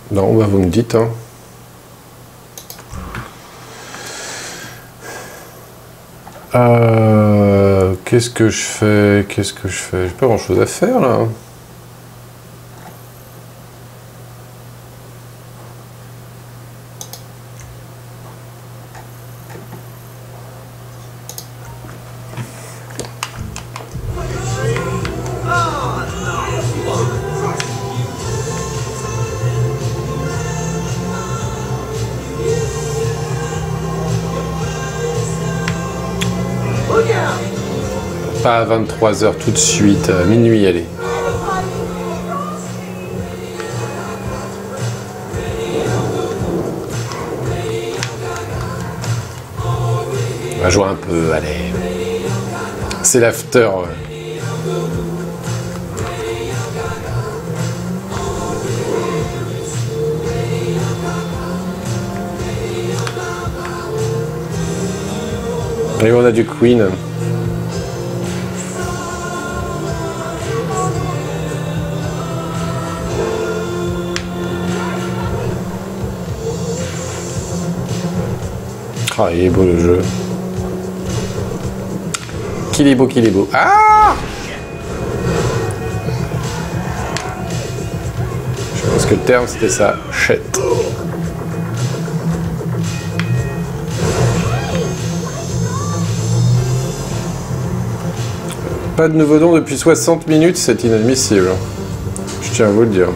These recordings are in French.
Non, bah vous me dites, hein. Qu'est-ce que je fais? J'ai pas grand chose à faire là. Pas à 23h tout de suite, à minuit, allez. On va jouer un peu, allez. C'est l'after. Et on a du Queen. Ah, il est beau le jeu. Qu'il est beau, qu'il est beau. Ah! Je pense que le terme c'était ça. Shit. Pas de nouveau don depuis 60 minutes, c'est inadmissible. Je tiens à vous le dire.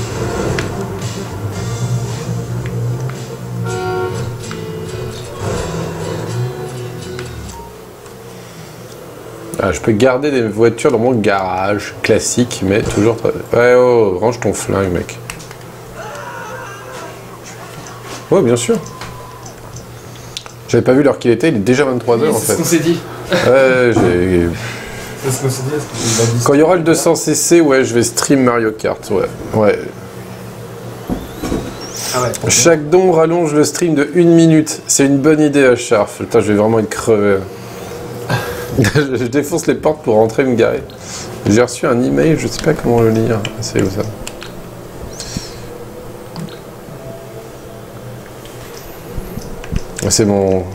Ah, je peux garder des voitures dans mon garage, classique, mais toujours très... Ouais, oh, range ton flingue, mec. Ouais, bien sûr. J'avais pas vu l'heure qu'il était, il est déjà 23h en fait. C'est ce qu'on s'est dit. Ouais, j'ai... C'est ce qu'on s'est dit. Quand il y aura le 200cc, ouais, je vais stream Mario Kart, ouais. Ouais. Ah ouais. Chaque don rallonge le stream de 1 minute. C'est une bonne idée à Charf. Putain, je vais vraiment être crevé. Je défonce les portes pour rentrer me garer. J'ai reçu un email, je sais pas comment le lire. C'est où ça? C'est mon...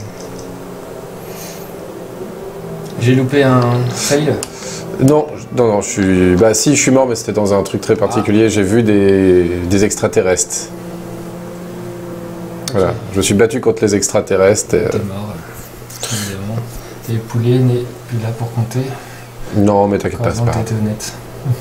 J'ai loupé un fail. Non, je suis... Bah si, je suis mort, mais c'était dans un truc très particulier. Ah. J'ai vu des extraterrestres. Voilà, je me suis battu contre les extraterrestres. Et... T'es mort, évidemment. Et Poulet n'est plus là pour compter. Non, mais t'inquiète pas, c'est pas grave. T'étais honnête.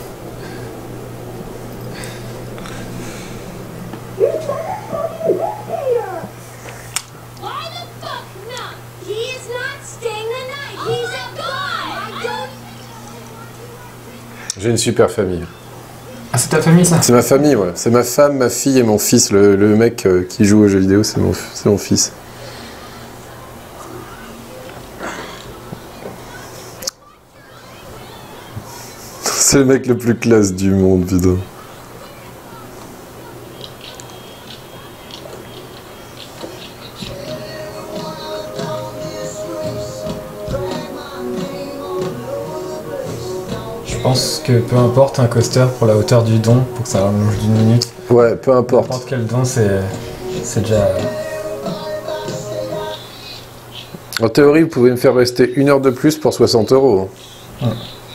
J'ai une super famille. Ah, c'est ta famille, ça? C'est ma famille, ouais. C'est ma femme, ma fille et mon fils. Le mec qui joue aux jeux vidéo, c'est mon fils. C'est le mec le plus classe du monde, putain. Je pense que peu importe un coaster pour la hauteur du don, pour que ça rallonge d'1 minute. Ouais, peu importe. N'importe quel don, c'est déjà... En théorie, vous pouvez me faire rester 1 heure de plus pour 60 €. Ouais.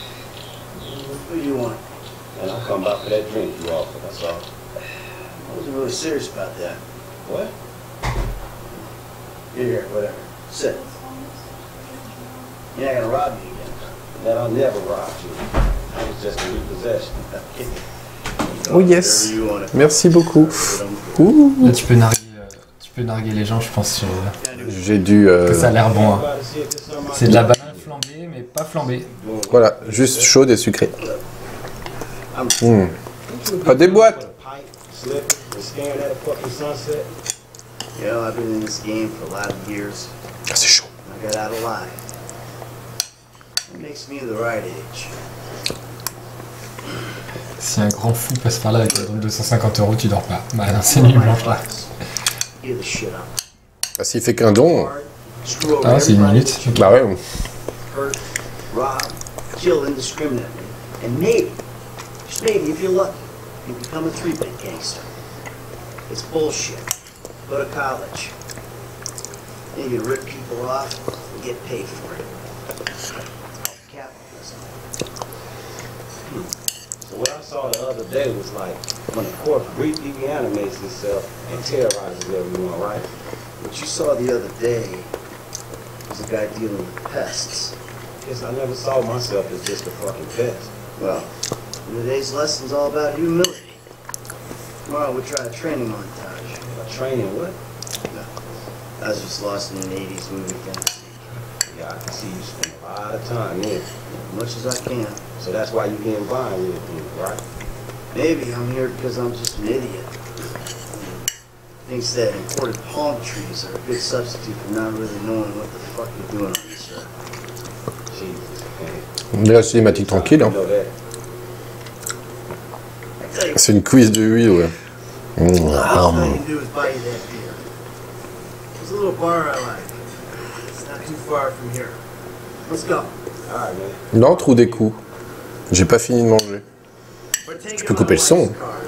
Oh yes, merci beaucoup. Ouh. Là, tu peux narguer les gens, je pense. J'ai dû... Que ça a l'air bon. Hein. C'est de la banane flambée, mais pas flambée. Voilà, juste chaude et sucrée. Pas des boîtes. Ah, c'est chaud. Si un grand fou passe par là avec un don de 250 €, tu dors pas. Bah non, c'est nuit blanche là. Ah, s'il fait qu'un don... Ah, c'est 1 minute. Bah ouais. It's bullshit. Go to college. Then you can rip people off and get paid for it. It's called capitalism. So what I saw the other day was like when the corpse briefly reanimates itself and terrorizes everyone, right? What you saw the other day was a guy dealing with pests. Guess I never saw myself as just a fucking pest. Well, today's lesson's all about humility. Tomorrow we'll try a training montage. A training what? No, I was just lost in an 80s movie fantasy. Yeah, I can see you spend a lot of time there. As much as I can. So that's why you getting violent with me, right? Maybe I'm here because I'm just an idiot. Thinks that imported palm trees are a good substitute for not really knowing what the fuck you're doing on this earth. Jesus, man. Mais la cinématique tranquille. You Hein. know that. I tell you, C'est une cuisse de huile, ouais. all you can do is buy you that beer. There's a little bar I like. It's not too far from here. Let's go. All right, man. L'entre ou des coups? J'ai pas fini de manger. Tu peux couper le son.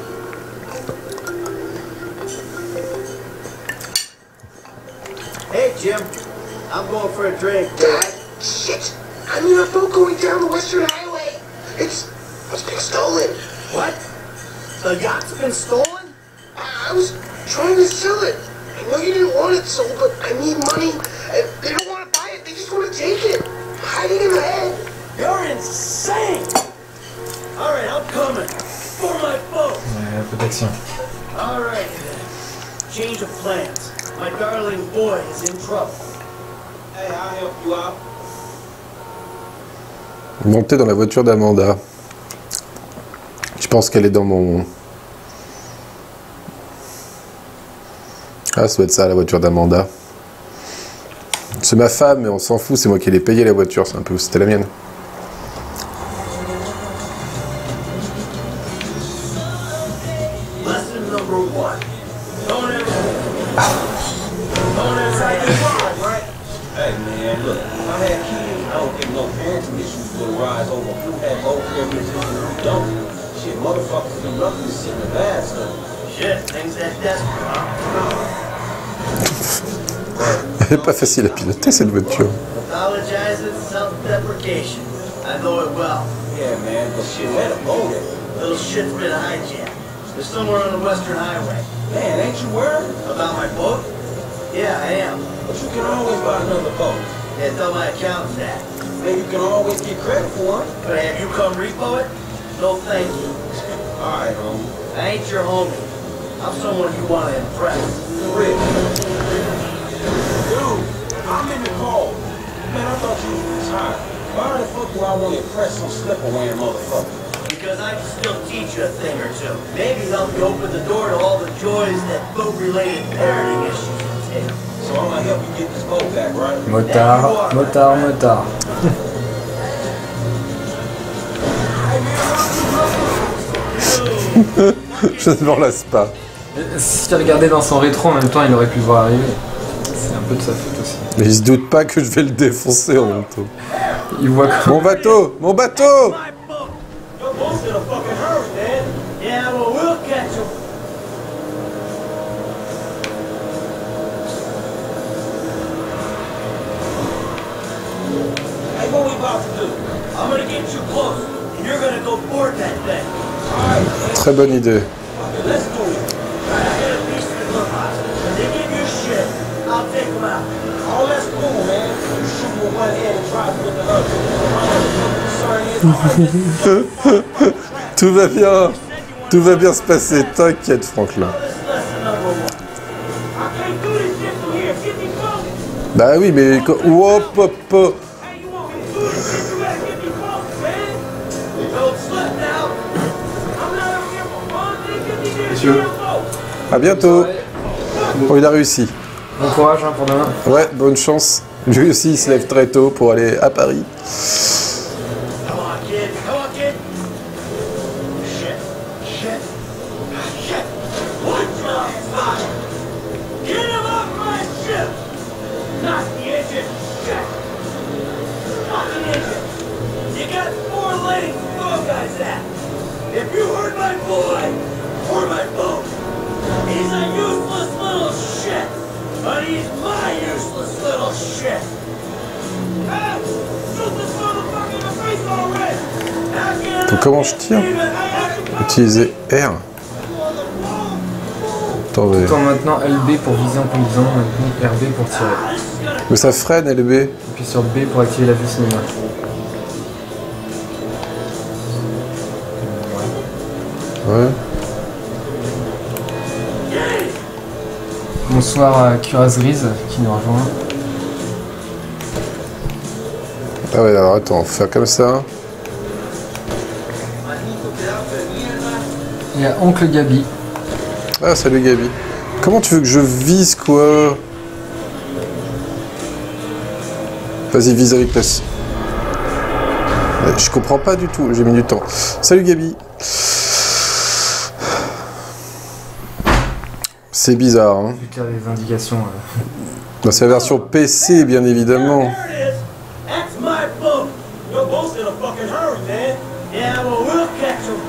Hey Jim, I'm going for a drink. Dad, shit! I'm in a boat going down the Western Highway. It's being stolen. What? The yacht's been stolen? I was trying to sell it. I know you didn't want it sold, but I need money. And they don't want to buy it. They just want to take it. I'm hiding in the head. You're insane! Alright, I'm coming. For my boat. Ouais, un peu d'action. Alright then. Change of plans. My darling boy is in trouble. Hey, I'll help you out. Monter dans la voiture d'Amanda. Je pense qu'elle est dans mon... Ah, ça doit être ça, la voiture d'Amanda. C'est ma femme, mais on s'en fout, c'est moi qui l'ai payé la voiture, c'est un peu... C'était la mienne. Lesson number 1. Don't ever say goodbye, right? Hey, man, look. If I had kids, I don't think no parenting issues would arise over who had both parents and who don't. Shit, motherfuckers be lucky to see the bad stuff. Shit, things that desperate, huh? Elle est pas facile à piloter, cette voiture. Apologizing, self-deprecation. I know it well. Yeah, man, but shit, let a boat in. Little shit's been hijacked. They're somewhere on the Western Highway. Man, ain't you worried? About my boat? Yeah, I am. But you can always buy another boat. Yeah, tell my accountants that. Then you can always get credit for one. But have you come repo it? No, thank you. Alright, homie. I ain't your homie. I'm someone you want to impress. For real. Dude, I'm in the cold. Man, I thought you was retired. Why the fuck do I want to impress some slipper-wearing motherfucker? Because I can still teach you a thing or two. Maybe help you open the door to all the joys that boat-related parenting issues entail. So I'm gonna help you get this boat back, right? Motard, motard, motard. Je ne m'en lasse pas. Si tu regardais dans son rétro en même temps, il aurait pu le voir arriver. C'est un peu de sa faute aussi. Mais il se doute pas que je vais le défoncer en même temps. Il voit que... Mon bateau! Mon bateau! My boat! Your boat's in a fucking hurry, man. Yeah, well, we'll catch him. Hey, what we about to do? I'm gonna get you close, and you're gonna go board that thing. Alright, Très bonne idée. let's do it. I get a piece of the clubhouse. If they give you shit, I'll take them out. Oh, that's cool, man. You shoot with one hand and try with the other. Tout va bien. Tout va bien se passer. T'inquiète, Franklin. This is lesson number 1. I can't do this shit from here. Get me close. Bah oui, mais... Hop, hop, hop. Hey, you want me to do this shit? You better get me close, man. Don't slip now. I'm not out here for fun. They get me there. Monsieur. À bientôt. Oh, il a réussi. Bon courage hein, pour demain. Ouais, bonne chance. Lui aussi, il se lève très tôt pour aller à Paris. Come on, kid. Come on, kid. Shit. Shit. Shit. What the fuck? Get him off my ship. Not the engine. Shit. Not the engine. You got 4 lanes. Throw guys at. If you hurt my boy or my boat, he's a Donc comment je tire? Utiliser R. Attendez. Quand maintenant LB pour viser en conduisant, maintenant RB pour tirer. Mais ça freine LB. Et puis sur B pour activer la vue cinéma. Ouais. Bonsoir à Curazriz qui nous rejoint. Ah ouais, alors attends, faut faire comme ça. Il y a Oncle Gabi. Ah, salut Gabi. Comment tu veux que je vise, quoi? Vas-y, vise avec la... Je comprends pas du tout, j'ai mis du temps. Salut Gabi. C'est bizarre, hein. Vu qu'il y a des indications. Bah, c'est la version PC, bien évidemment. There it is. That's my boat. Your boat's in a fucking hurry, man. Yeah, well, we'll catch him.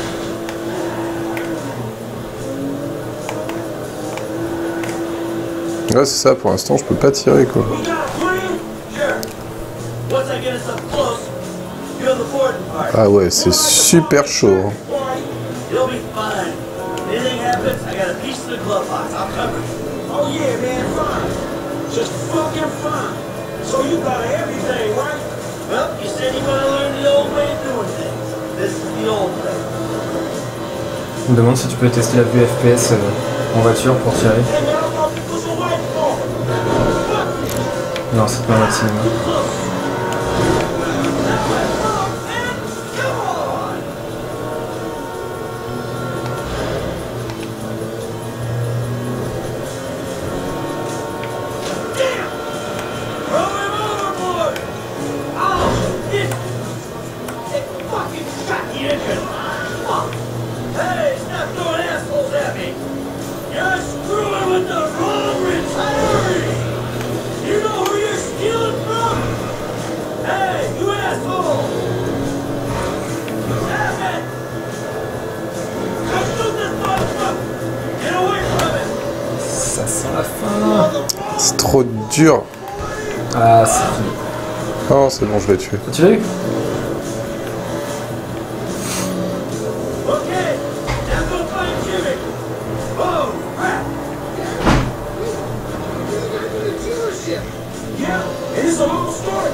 Ouais, c'est ça, pour l'instant, je peux pas tirer, quoi. We got a plan? Sure. Once I get us up close, you're the boarding party. Ah ouais, c'est super chaud, hein. You'll be fine. Anything happens, I got a piece of the glove box. I'll cover it. Oh yeah, man, fine. Just fucking fine. So you got everything, right? Well, you said you gotta learn the old way of doing things. This is the old way. On me demande si tu peux tester la vue FPS en voiture pour tirer. Hey man, I thought this was a white ball. Fuck. Non, c'est pas un cinéma. Ça sent la fin. C'est trop dur. Ah, c'est fini. Oh, c'est bon, je l'ai tué. Tu l'as eu? Okay, now go find Jimmy. Oh, crap. You're the guy from the dealership. Yeah, it is a long story,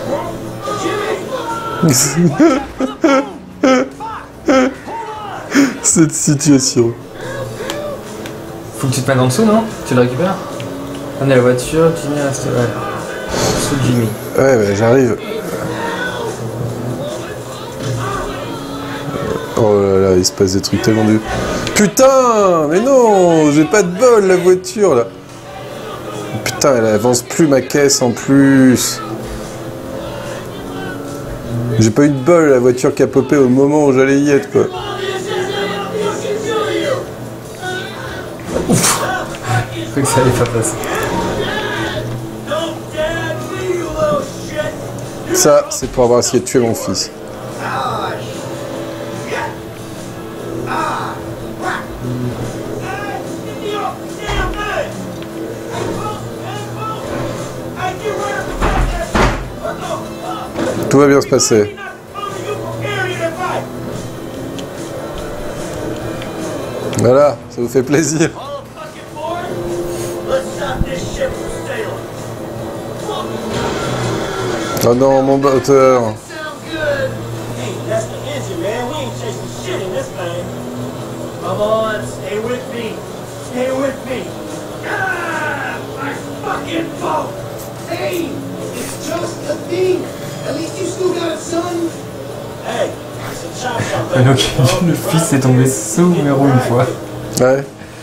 bro. Jimmy! Cette situation. Faut que tu te mettes en dessous, non? Tu le récupères? On est à la voiture, Jimmy reste. Ouais. Sous Jimmy. Ouais, bah, j'arrive. Oh là là, il se passe des trucs tellement durs. Putain, mais non, j'ai pas de bol, la voiture, là. Putain, elle avance plus ma caisse, en plus. J'ai pas eu de bol, la voiture qui a popé au moment où j'allais y être, quoi. Je crois que ça allait pas passer. Ça, c'est pour avoir essayé de tuer mon fils. Tout va bien se passer. Voilà, ça vous fait plaisir. Oh non, mon moteur. Hey, that's the engine, man. We ain't chasing shit in this thing. Come on, stay with me. Stay with me. Ah, my fucking boat. Hey, it's just a thing. At least you still got a son. Hey, it's a chop shop. Ah, donc, le fils est tombé sous numéro une fois. Ouais.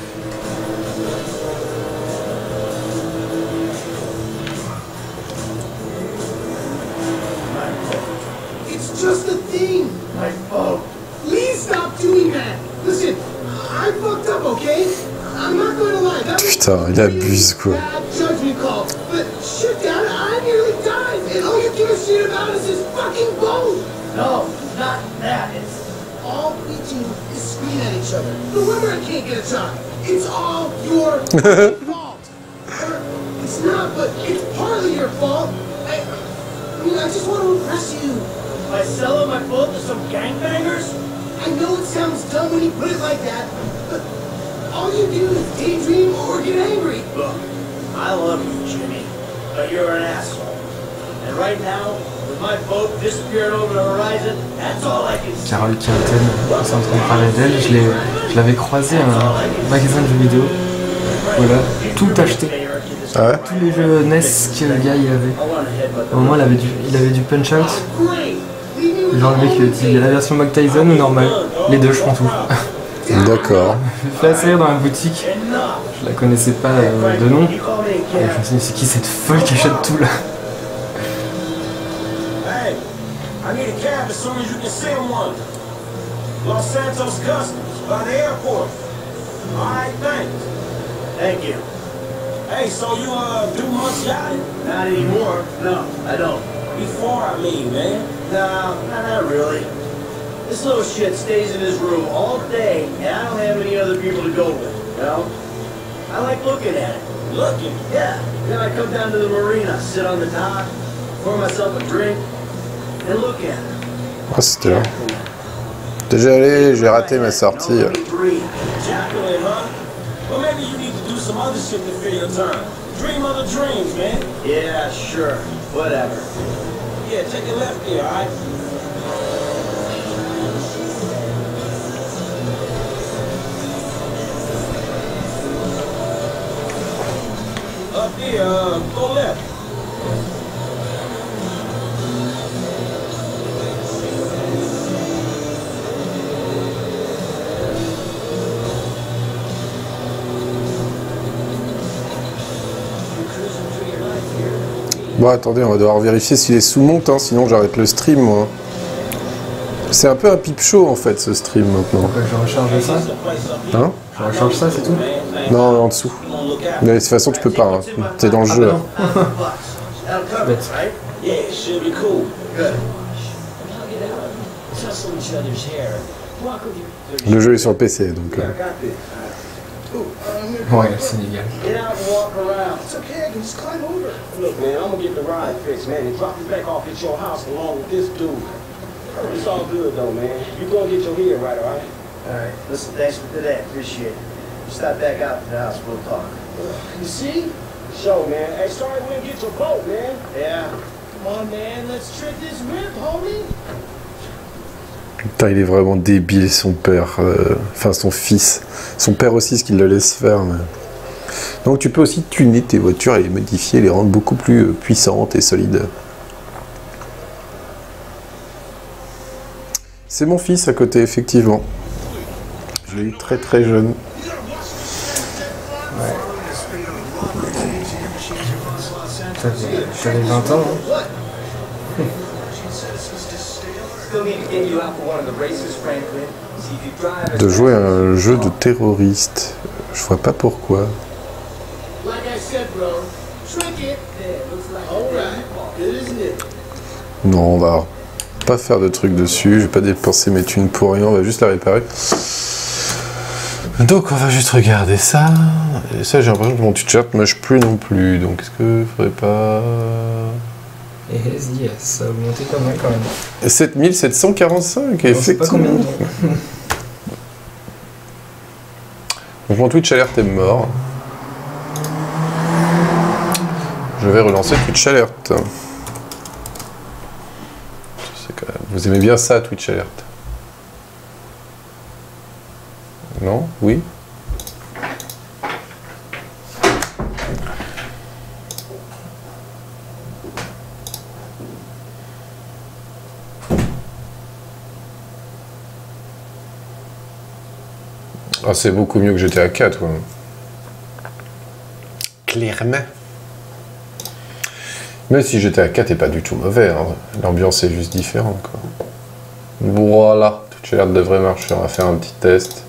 It's just a thing. My fault. Please stop doing that. Listen, I fucked up, okay? I'm not going to lie. That was Putain, il abuse, quoi. bad judgment call. But shit, Dad, I nearly died. And all you give a shit about is this fucking boat. No, not that. It's All we do is scream at each other. No wonder I can't get a job. It's all your fault. Or, it's not, but it's partly your fault. I mean, I just want to impress you. If I sell out my boat to some gangbangers? I know it sounds dumb when you put it like that, but all you do is daydream or get angry. Look, I love you, Jimmy, but you're an asshole. And right now, with my boat disappearing over the horizon, that's all I can see. Carole Carlton, c'est en train de parler d'elle, je l'avais croisée à un magasin de jeux vidéo. Voilà, tout acheté. Ah ouais? Tous les jeux NES que le gars il avait. Au moment il avait du Punch Out. Genre le mec il dit il y a la version Mike Tyson ou normal. Les deux je prends tout. D'accord. Je l'ai fait assez dans la boutique. Je la connaissais pas de nom. Et je me suis dit c'est qui cette folle qui achète tout là? Hey, I need a cab as soon as you can send one. Los Santos Customs, by the airport. All right, thanks. Thank you. Hey, so you do much yachting? Not anymore. No, I don't. Before, I mean, man. No, not really. This little shit stays in his room all day, and I don't have any other people to go with, you know? I like looking at it. Looking. Yeah. Then I come down to the marina, sit on the dock, pour myself a drink, and look at it. Ah, c'était là. Déjà allé, j'ai raté ma sortie. Jacqueline, huh? Well, maybe you need to do some other shit to fill your time. Dream other dreams, man. Yeah, sure. Whatever. Yeah, take a left here, all right? Up here, go left. Bon, attendez, on va devoir vérifier s'il est sous-monte, hein, sinon j'arrête le stream, moi. C'est un peu un pipe show, en fait, ce stream, maintenant. Je recharge ça. Hein? Je recharge ça, c'est tout. Non, en dessous. Mais de toute façon, tu peux pas, hein. T'es dans le jeu, là. That'll cover it, right? Yeah, it should be cool. Good. Tussle each other's hair. Walk with your... Le jeu est sur le PC, donc... I got this. Ouais, le Sénégal. Get out and walk around. It's okay, I can just climb over. Look, man, I'm gonna get the ride fixed, man, and drop you back off at your house along with this dude. It's all good, though, man. You gonna get your head right, all right? All right. Listen, thanks for today. Appreciate it. You stop back out to the house, we'll talk. You see? Show, man. Hey, sorry we didn't get your boat, man. Yeah. Come on, man. Let's trip this rip, homie. Putain, il est vraiment débile, son père. Enfin, son fils. Son père aussi, ce qu'il le laisse faire. Mais... Donc, tu peux aussi tuner tes voitures et les modifier, les rendre beaucoup plus puissantes et solides. C'est mon fils à côté, effectivement. Je l'ai eu très très jeune. J'avais 20 ans. Hein. De jouer à un jeu de terroriste. Je vois pas pourquoi. Like I said, bro, trick it. Alright, good as new. Non, on va pas faire de trucs dessus. Je vais pas dépenser mes thunes pour rien. On va juste la réparer. Donc on va juste regarder ça. Et ça, j'ai l'impression que mon t-shirt marche plus non plus. Donc est-ce que faudrait pas... Yes, ça a augmenté pas mal quand même. 7745, effectivement. Donc mon Twitch Alert est mort. Je vais relancer Twitch Alert. Vous aimez bien ça, Twitch Alert? Non? Oui? Ah, c'est beaucoup mieux que GTA 4, ouais. Clairement. Même si GTA 4 est pas du tout mauvais, hein. L'ambiance est juste différente, quoi. Voilà, Twitch Alert devrait marcher, on va faire un petit test.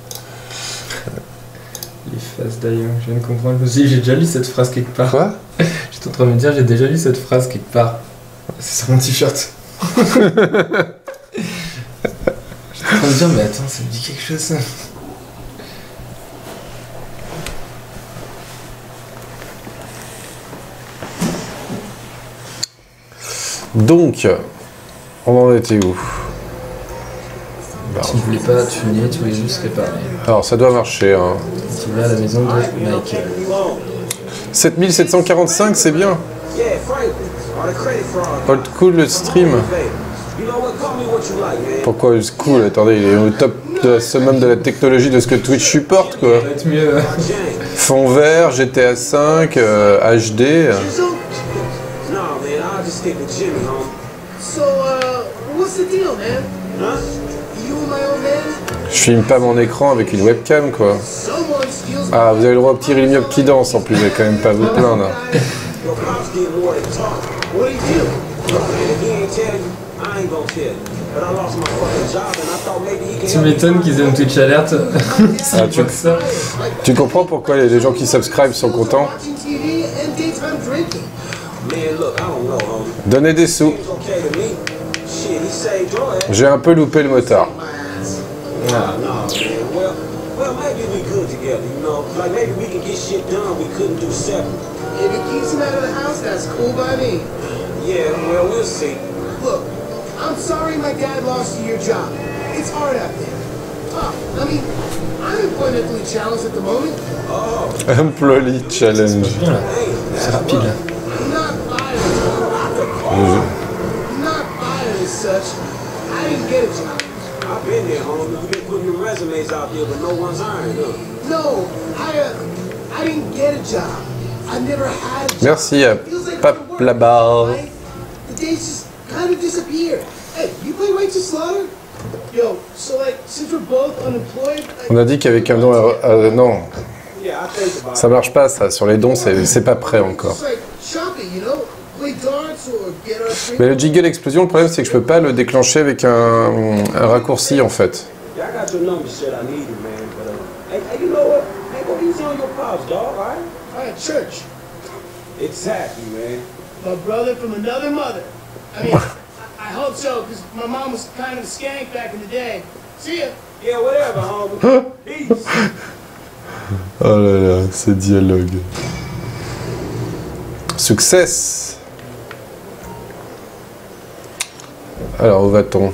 Les phases d'ailleurs, je viens de comprendre. Je me suis dit, j'ai déjà lu cette phrase quelque part. Quoi? J'étais en train de me dire, j'ai déjà lu cette phrase quelque part. C'est sur mon t-shirt. J'étais en train de dire, mais attends, ça me dit quelque chose ça. Donc, On en était où? Tu ne voulais pas tuner, tu voulais juste réparer. Alors ça doit marcher. Hein. Tu vas à la maison de Michael. 7745, c'est bien. Yeah, Franklin. Or the credit fraud. Old cool le stream. You know what? Call me what you like, man. Pourquoi old cool? Attendez, il est au top de la summum de la technologie de ce que Twitch supporte quoi. Ça va être mieux. Fond vert, GTA 5, HD. No, man, I'll just stick with Jimmy, homie. So, what's the deal, man? Huh? You and my old man? Je filme pas mon écran avec une webcam quoi. Someone steals Ah, vous avez le droit au petit Rilmiop qui danse en plus, vous allez quand même pas vous plaindre. Your pops did more than talk. What do you do? And if he ain't tell you, I ain't gonna tell you. But I lost my fucking job and I thought maybe he could Tu help me. m'étonnes qu'ils aient un Twitch alerte. Ah, tu- Pas que ça. Tu comprends pourquoi les gens qui subscribe sont contents? Watching TV and daytime drinking. Man, look, I don't know, homie. Donnez des sous. It's okay to me. Shit, he saved your ass. J'ai un peu loupé le motard. My ass. Nah, man. Well, maybe we good together, you know? Like maybe we can get shit done we couldn't do separate. If it keeps him out of the house, that's cool by me. Yeah, well, we'll see. Look, I'm sorry my dad lost you your job. It's hard out there. Tough. I mean, I'm employmentally challenged at the moment. Employee challenge. Bien là. C'est rapide. I'm not fired. Not fired as such. I didn't get a job. I've been there, homie. We've been putting the resumes out there, but no one's hiring, huh? No, I didn't get a job. I never had a job. Merci à Feels like Pape I've been working, Labarre. right? The days just kind of disappear. Hey, you play Righteous Slaughter? Yo, so like, since we're both unemployed, On a dit qu'avec un don... non, Yeah, I think about ça marche pas ça. Sur les dons, c'est pas prêt encore. just like shopping, you know? Play darts or get our drink. Mais le jiggle explosion, le problème c'est que je peux pas le déclencher avec un raccourci en fait. Yeah, I got your number, shit. I need it, man. But hey, you know what? Hey, go easy on your pops, dog. All right? At church. Exactly, man. My brother from another mother. I mean, I hope so, because my mom was kind of a skank back in the day. See ya. Yeah, whatever, homie. Peace. Oh là là, ce dialogue. Success. Alors, où va-t-on?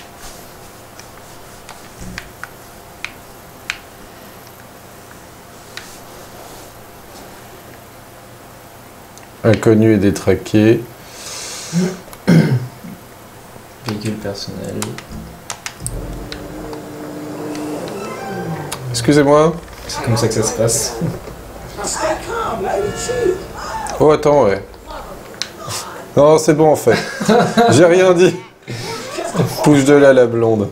Inconnu et détraqué. Véhicule personnel. Excusez-moi. C'est comme ça que ça se passe. Stay calm, lady. Chill. Oh, attends, ouais. Non, c'est bon en fait. J'ai rien dit. Pousse de là la blonde.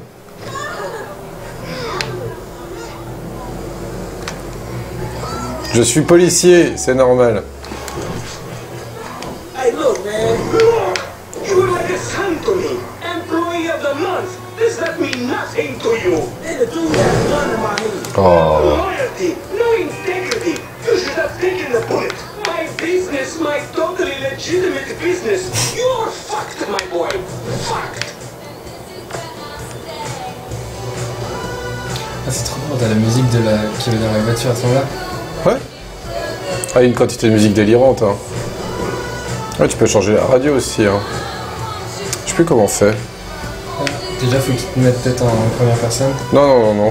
Je suis policier, c'est normal. Hey, look, man. You're like a son to me. Employee of the month. This does mean nothing to you. Hey, the dude got a gun in my hand. Oh. Loyalty, no integrity. You should have taken the bullet. My business, my totally legitimate business. You're fucked, my boy. Fucked. Ah, c'est trop bon, t'as la musique de la... qui est dans la voiture à ce moment-là. Ouais. Ah, il y a une quantité de musique délirante. Hein. Ouais, tu peux changer la radio aussi. Hein. Je sais plus comment on fait. Déjà, faut qu'ils te mettent peut-être en première personne. Non, non, non, non.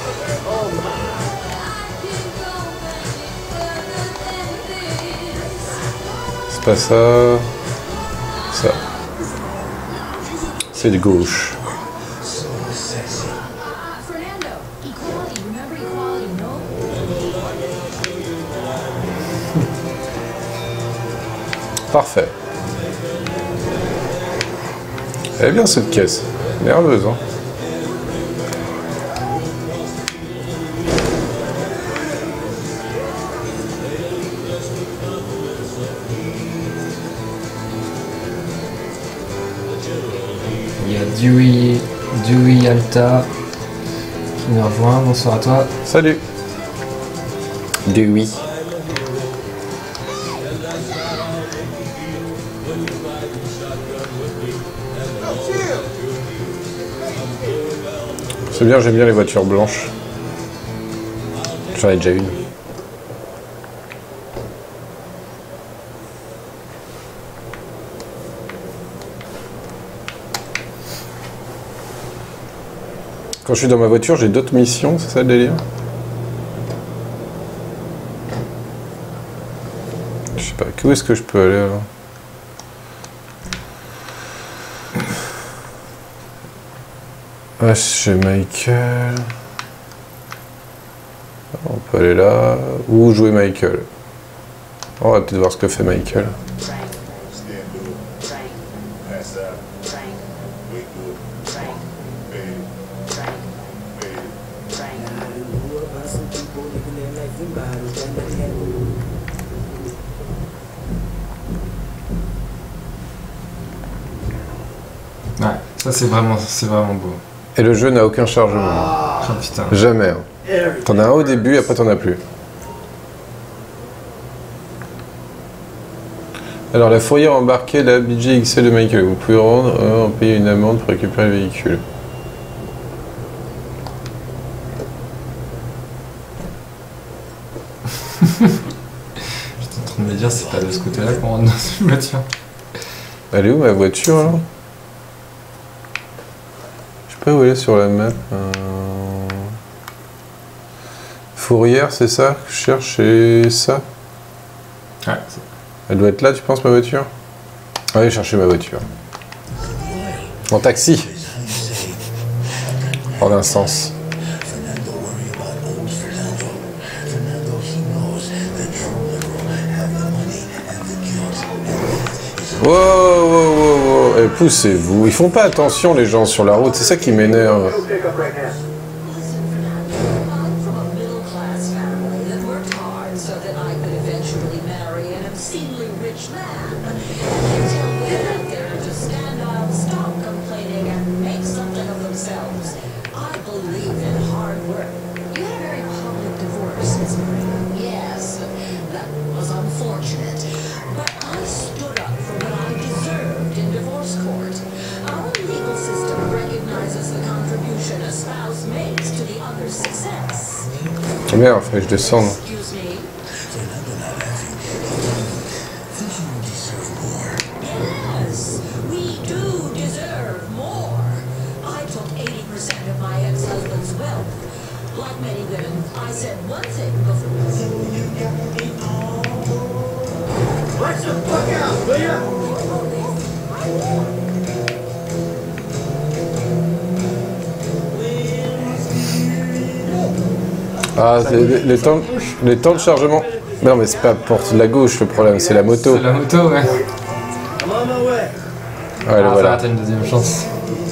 C'est pas ça. Ça. C'est de gauche. Fernando, equality, remember equality, no? Parfait. Elle est bien cette caisse. Nerveuse, hein. Il y a Dewey Alta qui nous rejoint. Bonsoir à toi. Salut. Dewey. C'est bien, j'aime bien les voitures blanches. J'en ai déjà une. Quand je suis dans ma voiture, j'ai d'autres missions, c'est ça le délire? Je sais pas, où est-ce que je peux aller alors? Ah, chez Michael. On peut aller là. Ou jouer Michael. On va peut-être voir ce que fait Michael. Ouais, ça c'est vraiment beau. Et le jeu n'a aucun chargement. Oh putain. Jamais. Hein. T'en as un au début et après t'en as plus. Alors la fourrière embarquée, la budget XL de Michael. Vous pouvez rendre en payer une amende pour récupérer le véhicule. J'étais en train de me dire c'est pas de ce côté-là qu'on rentre dans une voiture. Elle est où ma voiture là? Je sais pas où elle est sur la map. Fourrière, c'est ça que je cherche et ça? Ouais. Elle doit être là, tu penses, ma voiture? Allez chercher ma voiture. En taxi. En un sens. Wow, wow, wow, wow. Et poussez-vous. Ils font pas attention les gens sur la route, c'est ça qui m'énerve. Merde, il fallait que je descende. Ah, les temps de chargement. Non, mais c'est pas pour la gauche le problème, c'est la moto. C'est la moto, ouais. Ouais, le voilà. T'as une deuxième chance.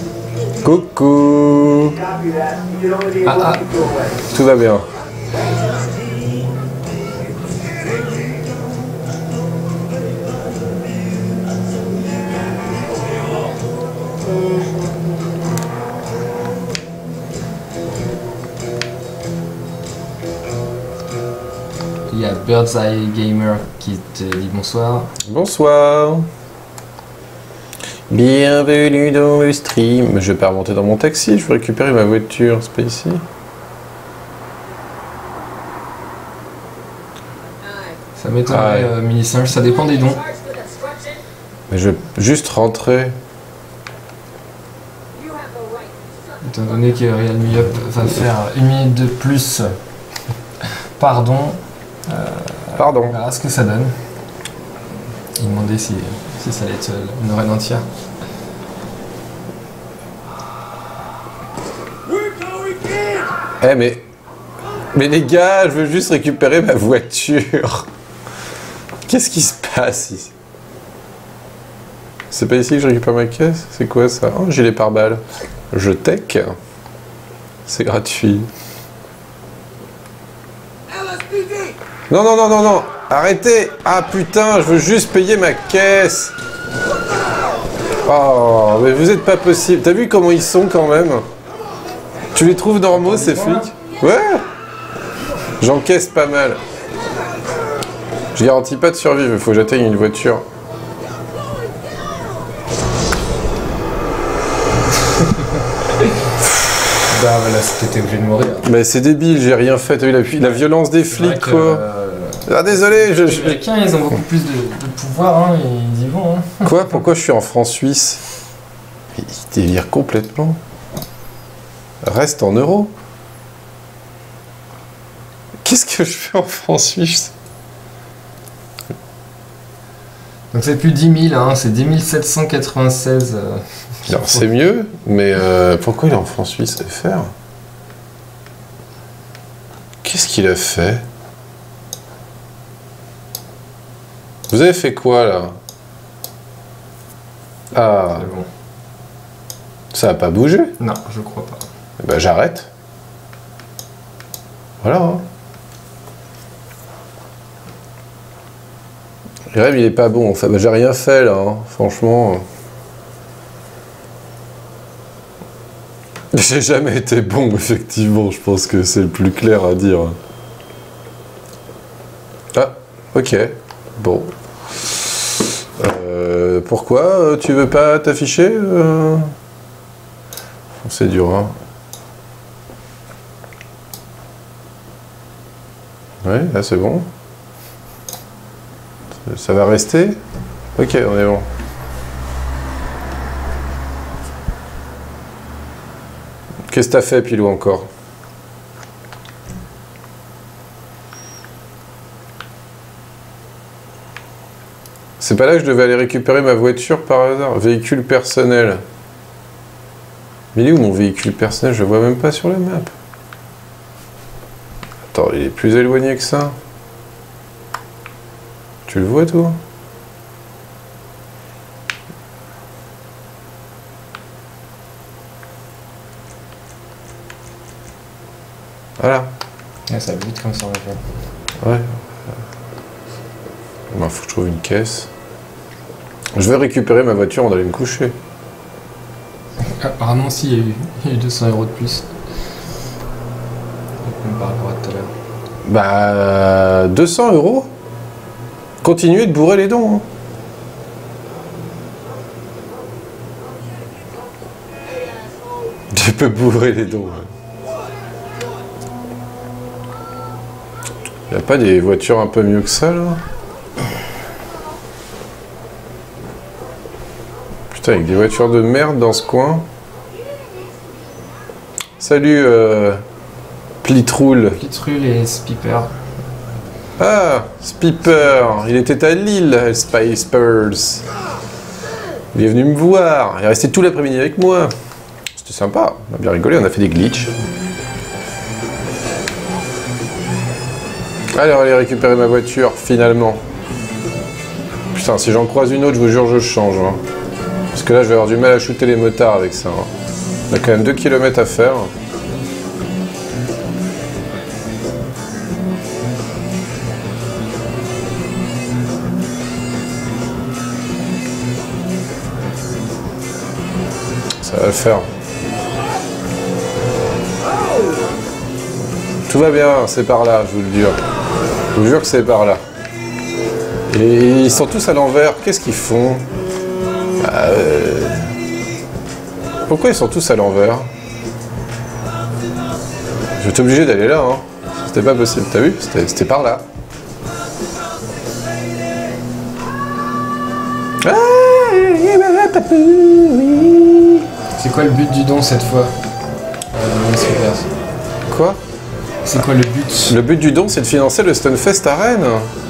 Coucou. Ah. Tout va bien. Il y a Bird's Eye Gamer qui te dit bonsoir. Bonsoir. Bienvenue dans le stream. Je vais pas remonter dans mon taxi, je veux récupérer ma voiture. C'est pas ici? Ça m'étonnerait, Mini-Singe, ça dépend des dons. Mais je vais juste rentrer. Étant donné que Realme Up va faire 1 minute de plus, pardon. Pardon. On verra ce que ça donne. Il demandait si ça allait être une oreille entière. Eh mais les gars, je veux juste récupérer ma voiture. Qu'est-ce qui se passe ici? C'est pas ici que je récupère ma caisse? C'est quoi ça? Oh, gilet pare-balles. Je tech. C'est gratuit. Non, non, non, non, non. Arrêtez. Ah putain, je veux juste payer ma caisse. Oh, mais vous êtes pas possible. T'as vu comment ils sont quand même? Tu les trouves normaux ces flics? Ouais. J'encaisse pas mal. Je garantis pas de survivre, il faut que j'atteigne une voiture. Bah voilà, t'étais obligé de mourir. Mais c'est débile, j'ai rien fait. T'as vu la violence des flics, quoi. Ah désolé, Les Américains, ils ont beaucoup plus de pouvoir, hein, ils y vont. Hein. Quoi? Pourquoi je suis en France-Suisse? Ils délirent complètement. Reste en euros. Qu'est-ce que je fais en francs suisses? Donc c'est plus 10 000, hein, c'est 10 796. Alors, c'est mieux, mais pourquoi il est en francs suisses FR? Qu'est-ce qu'il a fait? Vous avez fait quoi là? Ah, C'est bon. ça n'a pas bougé? Non, je crois pas. Eh ben, j'arrête. Voilà. Hein. Le rêve, il est pas bon. Enfin, bah, j'ai rien fait là, hein. Franchement. J'ai jamais été bon, effectivement. Je pense que c'est le plus clair à dire. Ah, ok. Bon. Pourquoi tu veux pas t'afficher C'est dur, hein. Ouais, là c'est bon. Ça va rester? Ok, on est bon. Qu'est-ce que t'as fait, Pilou, encore? C'est pas là que je devais aller récupérer ma voiture par hasard? Véhicule personnel. Mais il est où mon véhicule personnel? Je le vois même pas sur la map. Attends, il est plus éloigné que ça. Tu le vois, toi? Voilà. Ouais, ça va vite comme ça, en fait. Ouais. Il faut que je trouve une caisse. Je vais récupérer ma voiture, on va aller me coucher. Apparemment, si, il y a eu 200 € de plus. Même par rapport à tout à l'heure. Bah, 200 €? Continuez de bourrer les dons. Hein. Tu peux bourrer les dons. Il n'y a pas des voitures un peu mieux que ça, là? Putain, avec des voitures de merde dans ce coin. Salut, Plitroul. Plitroul et Spiper. Ah, Spiper. Il était à Lille, Spipers. Il est venu me voir. Il est resté tout l'après-midi avec moi. C'était sympa. On a bien rigolé, on a fait des glitches. Allez, on va aller récupérer ma voiture, finalement. Putain, si j'en croise une autre, je vous jure, je change. Hein. Parce que là, je vais avoir du mal à shooter les motards avec ça. Hein. On a quand même 2 km à faire. Ça va le faire. Tout va bien, c'est par là, je vous le jure. Je vous jure que c'est par là. Et ils sont tous à l'envers. Qu'est-ce qu'ils font? Pourquoi ils sont tous à l'envers? Je vais être obligé d'aller là, hein. C'était pas possible, t'as vu? C'était par là. C'est quoi le but du don cette fois? Quoi? C'est quoi le but? Le but du don, c'est de financer le Stunfest à Rennes.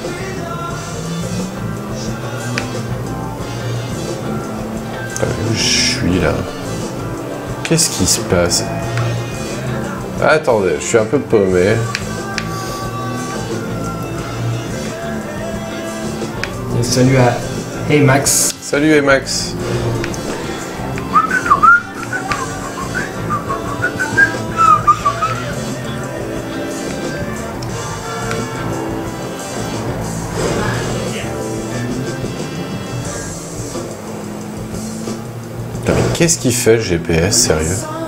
Où je suis là? Qu'est-ce qui se passe? Attendez, je suis un peu paumé. Et salut à Hey Max. Salut Max. Putain, mais qu'est-ce qu'il fait le GPS, sérieux?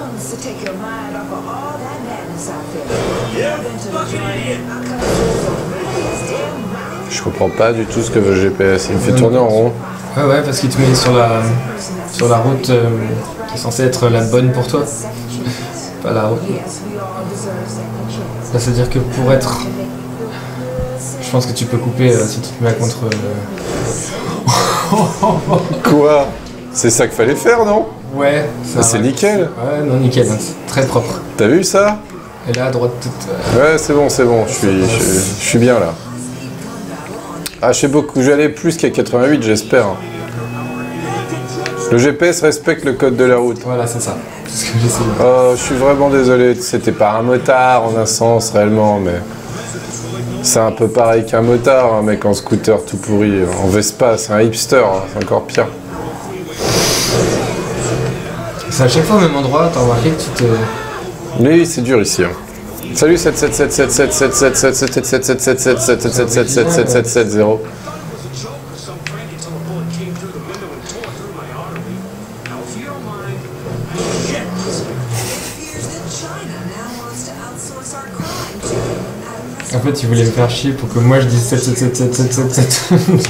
Je comprends pas du tout ce que veut le GPS, il me fait tourner en rond. Ouais, parce qu'il te met sur la route qui est censée être la bonne pour toi. Pas la route. Ça veut dire que pour être... Je pense que tu peux couper si tu te mets contre... Quoi? C'est ça qu'il fallait faire, non? Ouais. C'est nickel. Ouais, non, nickel. Hein, c'est très propre. T'as vu ça? Et là, à droite, toute. Ouais, c'est bon. Je suis bien là. Ah, je sais beaucoup. Je vais aller plus qu'à 88, j'espère. Le GPS respecte le code de la route. Voilà, c'est ça. C'est ce que j'essaie. Oh, je suis vraiment désolé. C'était pas un motard en un sens réellement, mais c'est un peu pareil qu'un motard, un mec en scooter tout pourri. En Vespa, c'est un hipster, hein, c'est encore pire. C'est à chaque fois au même endroit, t'as remarqué que tu te. Oui, c'est dur ici. Salut 77777777777777770. En fait, il voulait me faire chier pour que moi je dise 7777777.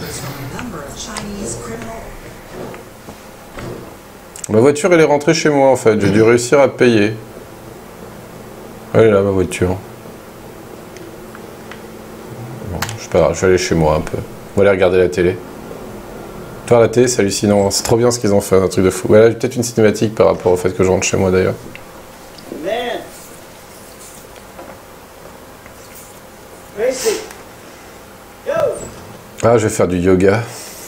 Ma voiture, elle est rentrée chez moi en fait. J'ai dû réussir à payer. Elle est là, ma voiture. Bon, je sais pas grave, je vais aller chez moi un peu. On va aller regarder la télé. Faire la télé, c'est hallucinant. C'est trop bien ce qu'ils ont fait, un truc de fou. Ouais, là, j'ai peut-être une cinématique par rapport au fait que je rentre chez moi d'ailleurs. Man. Gracie. Yo. Ah, je vais faire du yoga.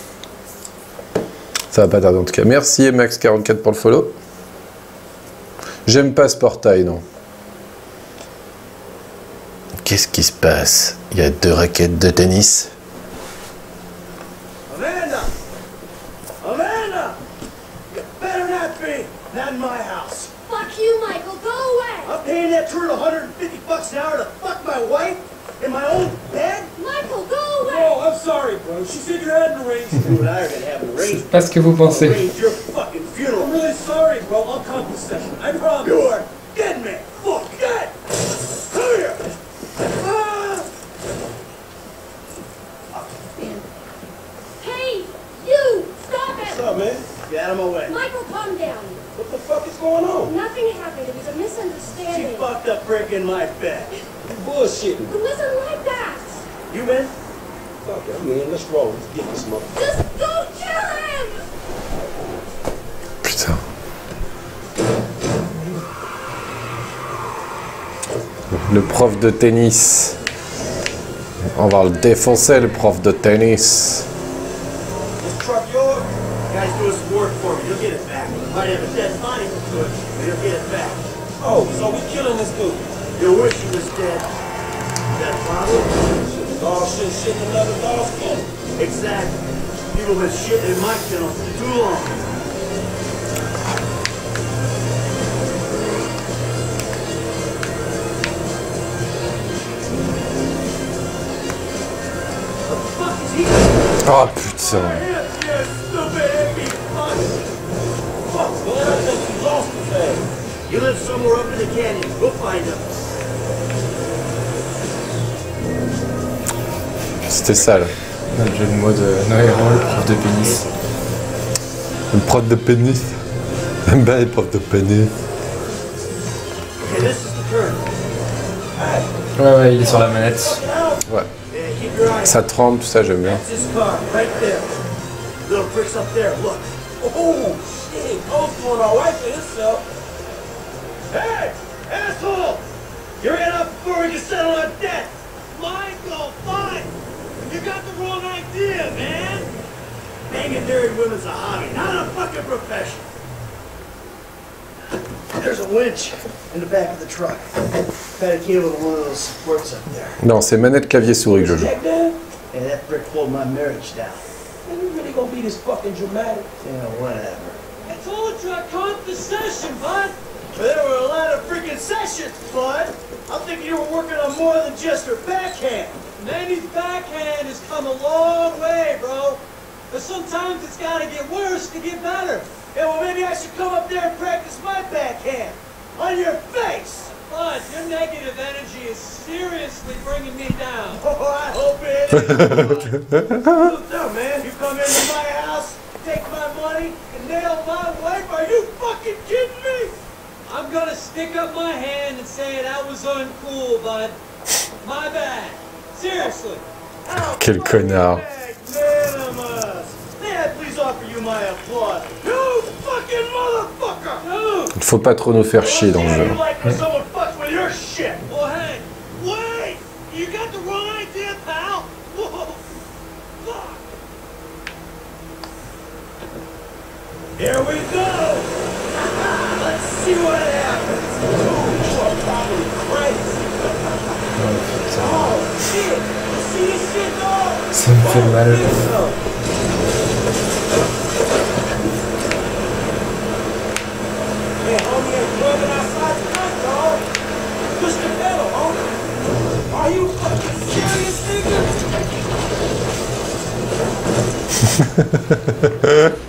Ça va pas tarder en tout cas. Merci Max44 pour le follow. J'aime pas ce portail, non. Qu'est-ce qui se passe? Il y a 2 raquettes de tennis. Amanda. Amanda. You better not be. Not in my house. Fuck you, Michael. Go away. I'm paying that turtle $150 an hour to fuck my wife in my own bed? Michael, go away. Oh, I'm sorry, bro. She said you had an arrangement. You and I are gonna have an C'est arrangement. pas ce que vous pensez. Arrange your fucking funeral. I'm really sorry, bro. I'll come to session. I promise. You are dead, man. Fuck dead. Come here. Ah. Hey, you! Stop What's it! up, man? Get out of my way. Michael, calm down. What the fuck is going on? Nothing happened. It was a She misunderstanding. fucked up brick in my bed. You bullshitting. It wasn't like that. You man? Fuck it, man. Let's roll. Let's get this motherfucker. Just don't kill him! Putain. Le prof de tennis. On va le défoncer, le prof de tennis. This truck yours? Guy's doing some work for me. You'll get it back. Might have a dead body for good, but you'll get it back. Oh, so we killing this dude? You wish he was dead. Is that a problem? Dog shit in another dog's kennel. Exactly. People been shitting in my kennel for too long. The fuck is he? Oh putain. You live somewhere up in the canyon. Go find him. C'était sale. Le jeu de mots de Noé Roll, prof de pénis. Le prof de pénis. J'aime bien les profs de pénis. Okay, this is the turn. Ouais, il est sur la manette. Ouais. Yeah, keep your eyes. Ça tremble, tout ça, j'aime bien. That's his car, right there. Little bricks up there, look. Oh, shit. Cole's doing all right for himself. Hey, asshole! You're in up before we can settle our debt. Michael, fine. You got the wrong idea, man. Banging married women's a hobby, not a fucking profession. There's a winch in the back of the truck. Got a cable to one of those supports up there. Non, c'est manette clavier souris que je joue. Check that? And that brick pulled my marriage down. Man, you really gonna be this fucking dramatic? Yeah, whatever. I told you I caught the session, bud. There were a lot of freaking sessions, bud. I'm thinking you were working on more than just her backhand. Manny's backhand has come a long way, bro. But sometimes it's gotta get worse to get better. Yeah, well, maybe I should come up there and practice my backhand. On your face. Bud, your negative energy is seriously bringing me down. Oh, I hope it is. Look down, man. You come into my house, take my money, and nail my wife? Are you fucking kidding me? I'm gonna stick up my hand and say that was uncool, bud. My bad. Seriously. Quel connard. Magnanimous. May I please offer you my applause? You fucking fucking motherfucker! Il faut pas trop nous faire chier dans le jeu. You like when someone fucks with your shit. Well, hey, wait! You got the wrong idea, pal. Whoa, fuck! Here we go! Let's see what happens. Dude, you are probably crazy. Oh, shit! You see this shit, dog? Ça me fait mal. Hey, homie ain't clubbing outside tonight, dog. Push the pedal, homie. Are you fucking serious, nigga?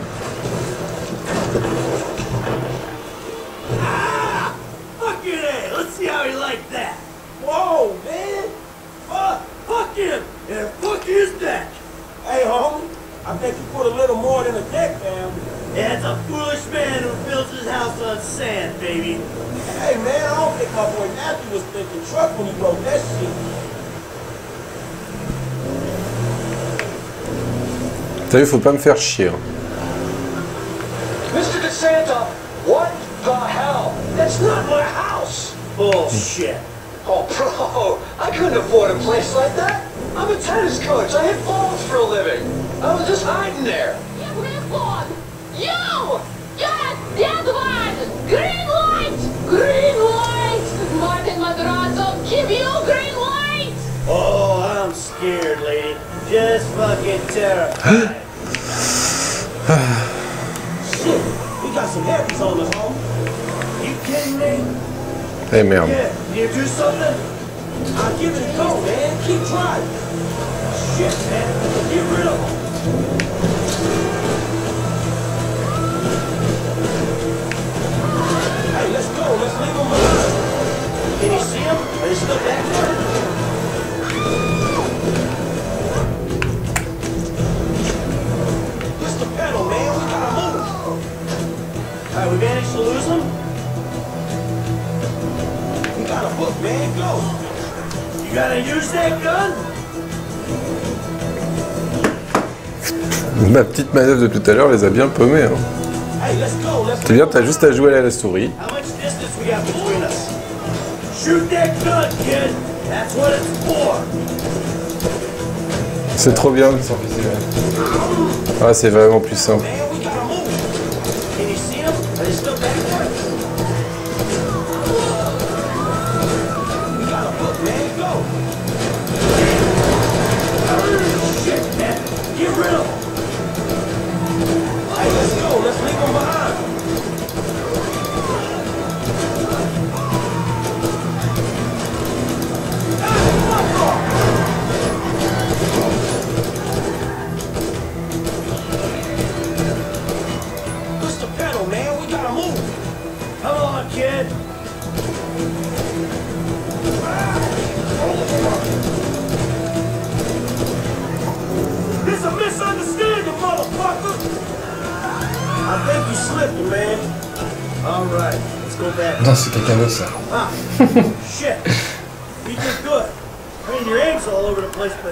Ah! Fucking A! Let's see how he liked that. Whoa, man! Fuck him! And fuck his deck! Hey, homie, I bet you put a little more than a deck, fam. That's a foolish man who builds his house on sand, baby. Hey, man, I don't think my boy Matthew was thinking truck when he wrote that shit. T'as vu, faut pas me faire chier. Mr. DeSanta, what the hell? That's not my house! Bullshit. Oh, bro, I couldn't afford a place like that. I'm a tennis coach. I hit balls for a living. I was just hiding there. You! Yes, that one! Green light! Green light! Martin Madrazo, give you green light! Oh, I'm scared, lady. Just fucking terrified. Shit, we got some heavies on us, homie. You kidding me? Eh merde. Yeah, you do something? I'll give it a go, man. Keep trying. Shit, man. Get rid of them. Hey, let's go. Let's leave them alone. Can you see them? Are they still back there? Push the pedal, man. We gotta move. All right, we managed to lose them? We got a book, man. Go. You gotta use that gun? Ma petite manœuvre de tout à l'heure les a bien paumés. Hein. Hey, let's go. Let's C'est bien, t'as juste à jouer à la souris. How much distance we got between us? Shoot that gun, kid. That's what it's for. C'est trop bien. Ah, c'est vraiment plus simple. Man, we gotta move. Can you see them? Are they still back there? We got a book, man. Go. Shit, man. Get rid of them. Hey, let's go. Let's leave them behind. Push the pedal, man. We gotta move. Come on, kid. It's a misunderstanding, motherfucker. I think you slipped, man. All right, let's go back. Non, c'est quelqu'un d'autre ça. Ah, shit. You did good. I mean, your aim's all over the place, but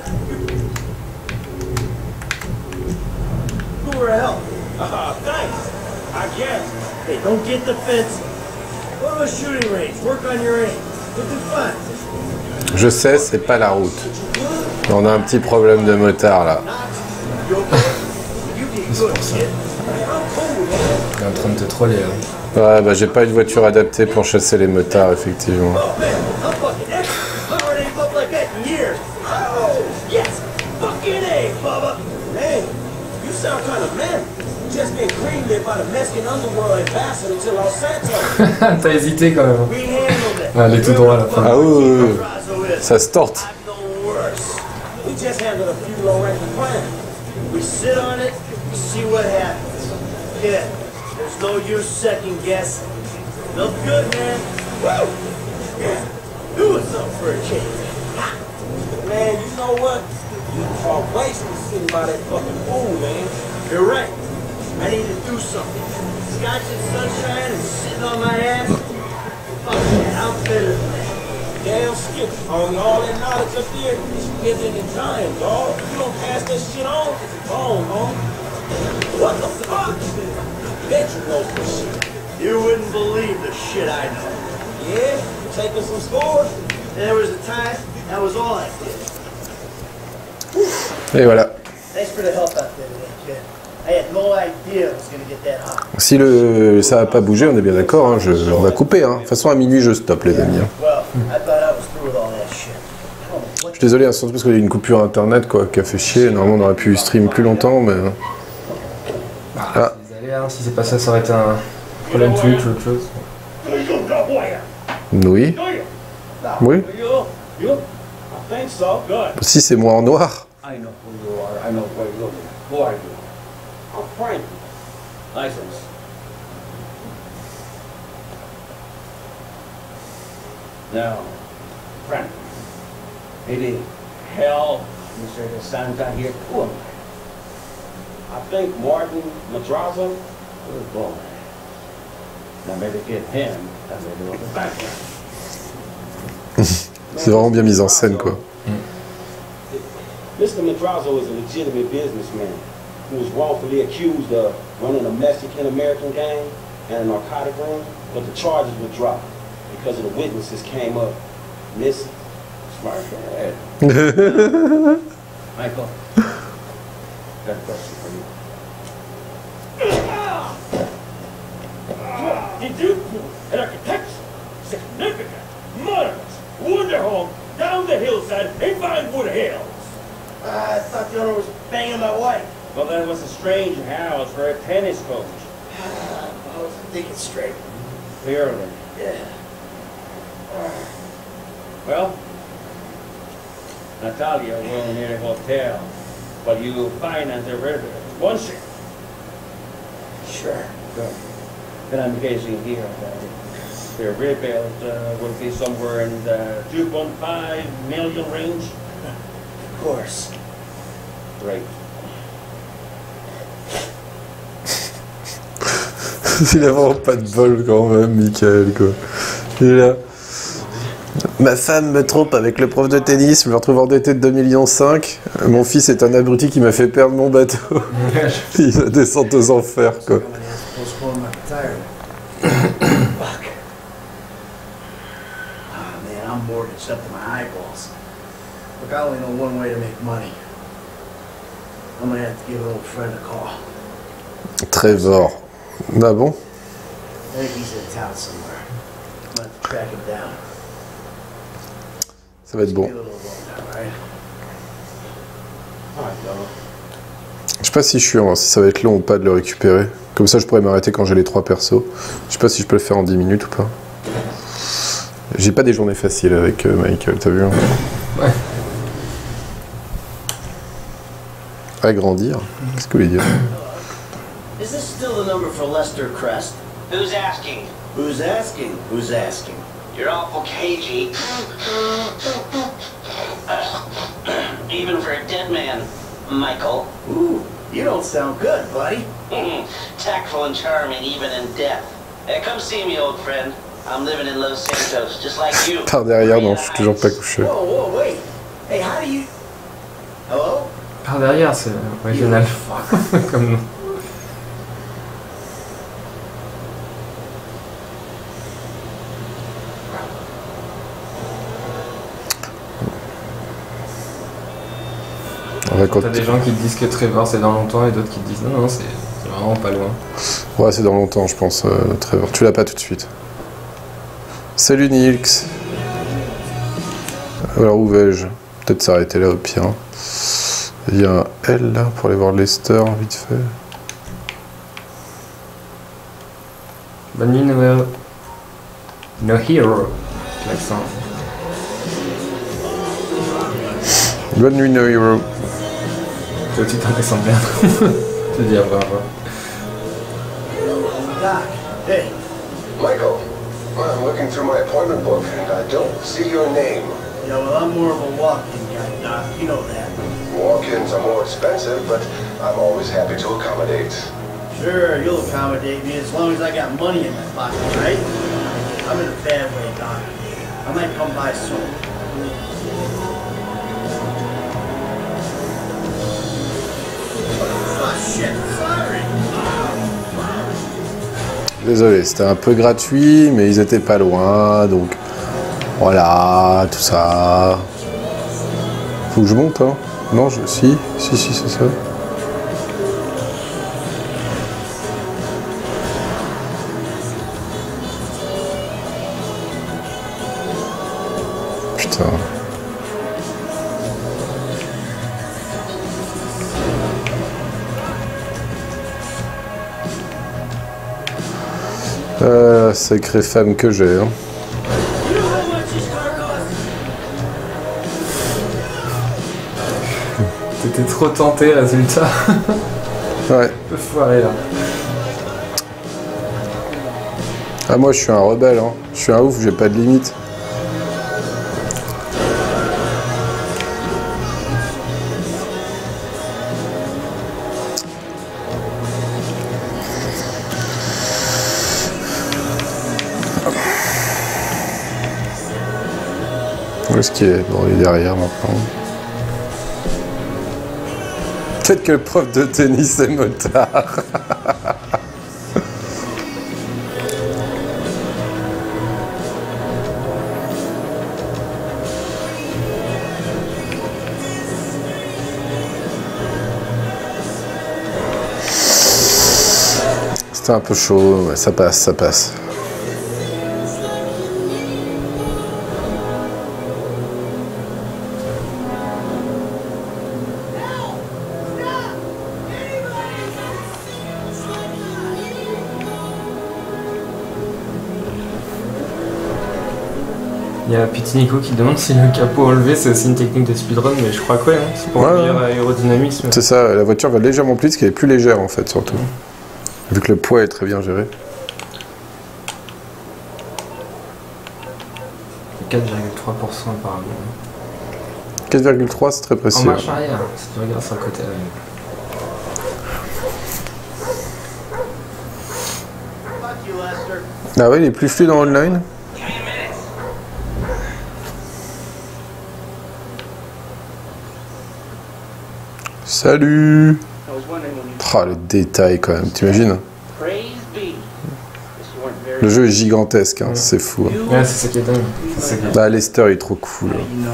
who were help? Thanks. I guess. Hey, don't get defensive. Go to a shooting range. Work on your aim. You'll do fine. Je sais, c'est pas la route. On a un petit problème de motard là. You okay? You did good, kid. Hey, I'm cool, man. Il est en train de te troller. Hein. Ouais, bah j'ai pas une voiture adaptée pour chasser les motards, effectivement. Oh man, I'm fucking excellent. Power ain't looked like that in years. Oh, yes, fucking A, Bubba. Hey, you sound kind of mad. Just been greenlit by the Mexican underworld ambassador to Los Santos. T'as hésité quand même. We handled it. Ah, elle est tout droit à la fin. Ah oui, oui, oui. Brazo is. Ça se torte. I've known worse. We just handled a few low-ranking plans. We sit on it, we see what happens. Yeah, there's no use second guessing. Felt good, man. Woo! Yeah, doing something for a change. Man, you know what? You are wasting sitting by that fucking pool, man. You're right. I need to do something. Scotch and sunshine and sitting on my ass. Fuck that, I'm better than that. Damn skip. On all that knowledge up there is spending and time, dog. You don't pass that shit on, it's gone, homie. What the fuck? bet you know some shit. You wouldn't believe the shit I know. Yeah? Taking some scores? There was a time, that was all I did. Et voilà. Thanks for the help out there today, kid. I had no idea it was gonna get that hot. Si ça a pas bougé, on est bien d'accord, hein, on va couper. Hein. De toute façon, à minuit, je stoppe, les amis. Hein. Well, I thought I was through with all that shit. Je suis désolé, hein, surtout parce qu'il y a eu une coupure internet quoi, qui a fait chier. Normalement, on aurait pu stream plus longtemps, mais. Ah. Désolé, hein, si c'est pas ça, ça aurait été un problème Twitch ou autre chose. Oui. Oui. You? I think so. Good. Si c'est moi en noir. I know who you are. I know where you live. Who are you? I'm Frank. License. Now, Frank. It is hell, Mr. DeSanta here. Who am I think Martin Madrazo was born. Now maybe get him and maybe on the background. C'est vraiment bien mis en scène quoi. Mr. Madrazo is a legitimate businessman who was wrongfully accused of running a Mexican-American gang and a narcotic ring, but the charges were dropped because of the witnesses came up missing. Smart guy. Michael, got a question for you. Did you an architecture, significant, modernist, wonder home down the hillside in Vinewood Hills? I thought the owner was banging my wife. Well, that was a strange house for a tennis coach. I was thinking straight. Clearly. Yeah. Well, Natalia will need a hotel, but you finance the river. One share. Sure. Good. Then I'm guessing here that the rebuild will be somewhere in the 2.5 million range. Of course. Great. Il a vraiment pas de bol quand même, Michael quoi. Il est là. Ma femme me trompe avec le prof de tennis, je me retrouve endetté de 2,5 millions. Mon fils est un abruti qui m'a fait perdre mon bateau. Il va descendre aux enfers quoi. Fuck. Ah, man, I'm mortgaged up to my eyeballs. Look, I only know one way to make money. I'm gonna have to give an old friend a call. Trevor. Ah bon? I think he's in town somewhere. I'm gonna have to track him down. Ça va être bon. Be a little long now, right? All right, Donald. Je sais pas si je suis si ça va être long ou pas de le récupérer. Comme ça je pourrais m'arrêter quand j'ai les 3 persos. Je sais pas si je peux le faire en 10 minutes ou pas. J'ai pas des journées faciles avec Michael, t'as vu hein? Ouais. Agrandir? Qu'est-ce que vous voulez dire? Is this still the number for Lester Crest? Who's asking? Who's asking? Who's asking? You're awful cagey. Even for a dead man, Michael. Ooh, you don't sound good, buddy. Tactful and charming even in death. Come see me, old friend. I'm living in Los Santos, just like you. Par derrière, non, je suis toujours pas couché. Whoa, whoa, wait. Hey, how do you... Hello? Par derrière, c'est original. Comme nom. T'as des gens qui te disent que Trevor c'est dans longtemps et d'autres qui te disent non, non, c'est vraiment pas loin. Ouais, c'est dans longtemps, je pense, Trevor. Tu l'as pas tout de suite. Salut Nilx. Alors, où vais-je? Peut-être s'arrêter là au pire. Il y a un L là pour aller voir Lester, vite fait. Bonne nuit, No Hero. L'accent. Bonne nuit, No Hero. Toi, tu t'en descends bien. Je te dis au revoir. Doc, hey. Michael, I'm looking through my appointment book and I don't see your name. Yeah, well, I'm more of a walk-in guy, Doc. You know that. Walk-ins are more expensive, but I'm always happy to accommodate. Sure, you'll accommodate me as long as I got money in my pocket, right? I'm in a bad way, Doc. I might come by soon. Oh, shit, sorry. désolé, c'était un peu gratuit, mais ils étaient pas loin, donc voilà, tout ça. Faut que je monte, hein? Non, si, c'est ça. Putain. Sacrée femme que j'ai, hein. T'étais trop tenté, résultat. Ouais. Un peu foiré là. Ah, moi je suis un rebelle, hein. Je suis un ouf, j'ai pas de limite. Où est-ce qu'il est? Bon, il est derrière maintenant. Peut-être que le prof de tennis est motard. C'était un peu chaud, mais ça passe, ça passe. Il y a Petit Nico qui demande si le capot enlevé c'est aussi une technique de speedrun, mais je crois que ouais, hein. C'est pour un meilleur aérodynamisme. C'est ça, la voiture va légèrement plus vite, parce qu'elle est plus légère en fait, surtout. Vu que le poids est très bien géré. 4,3% apparemment. 4,3 c'est très précis. En marche arrière, si tu regardes sur le côté. Ah ouais, il est plus fluide en online. Salut. Ah, le détail quand même, t'imagines? Le jeu est gigantesque, hein. C'est fou. Hein. Ouais, c'est ça qui est dingue. Bah, Lester il est trop cool.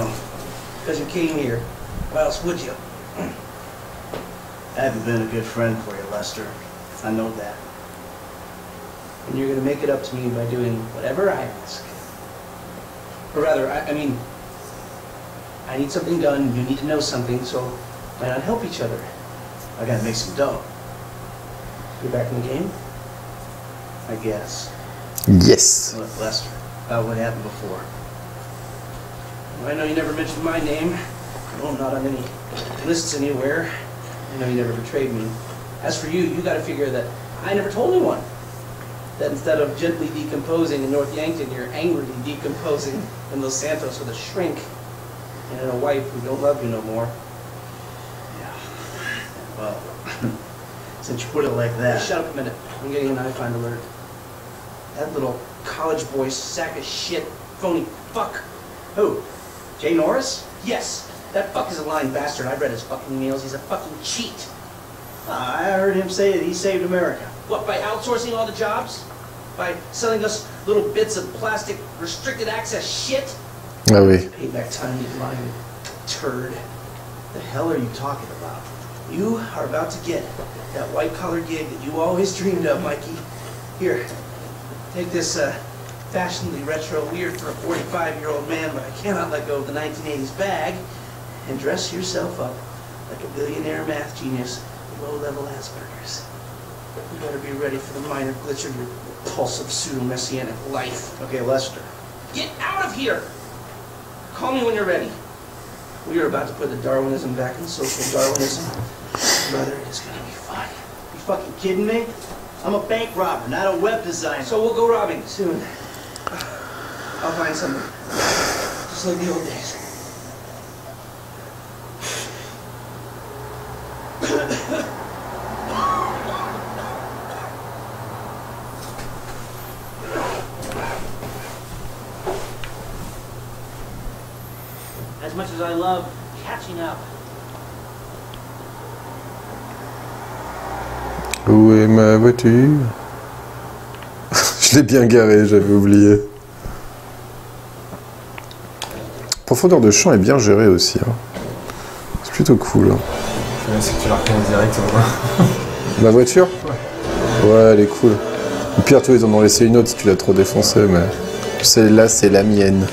I haven't been a good friend for you, Lester. I know that. And you're gonna make it up to me by doing whatever I ask. Or rather, I mean, I need something done, you need to know something, so why not help each other? I gotta make some dough. You're back in the game? I guess. Yes. Look, Lester, about what happened before. I know you never mentioned my name. No, I'm not on any lists anywhere. I know you never betrayed me. As for you, you gotta figure that I never told anyone. That instead of gently decomposing in North Yankton, you're angrily decomposing in Los Santos with a shrink and in a wife who don't love you no more. Yeah. Well, since you put it like that. Hey, shut up a minute. I'm getting an iFind alert. That little college boy sack of shit, phony fuck. Who? Jay Norris? Yes. That fuck is a lying bastard. I've read his fucking emails. He's a fucking cheat. I heard him say that he saved America. What, by outsourcing all the jobs? By selling us little bits of plastic restricted access shit? Ah oui. Payback time, you lying turd. The hell are you talking about? You are about to get that white-collar gig that you always dreamed of, Mikey. Here, take this fashionably retro weird for a 45-year-old man, but I cannot let go of the 1980s bag, and dress yourself up like a billionaire math genius with low-level Asperger's. You better be ready for the minor glitch of your repulsive pseudo-messianic life. Okay, Lester. Get out of here! Call me when you're ready. We are about to put the Darwinism back in social Darwinism. Brother, it's gonna be fun. You fucking kidding me? I'm a bank robber, not a web designer. So we'll go robbing soon. I'll find something. Just like the old days. As much as I love catching up. Où est ma voiture? Je l'ai bien garé, j'avais oublié. Profondeur de champ est bien gérée aussi. Hein. C'est plutôt cool. Hein. C'est que tu la reconnais direct. Ma voiture? Ouais, elle est cool. Au pire, toi, ils en ont laissé une autre si tu l'as trop défoncée, mais celle-là, c'est la mienne.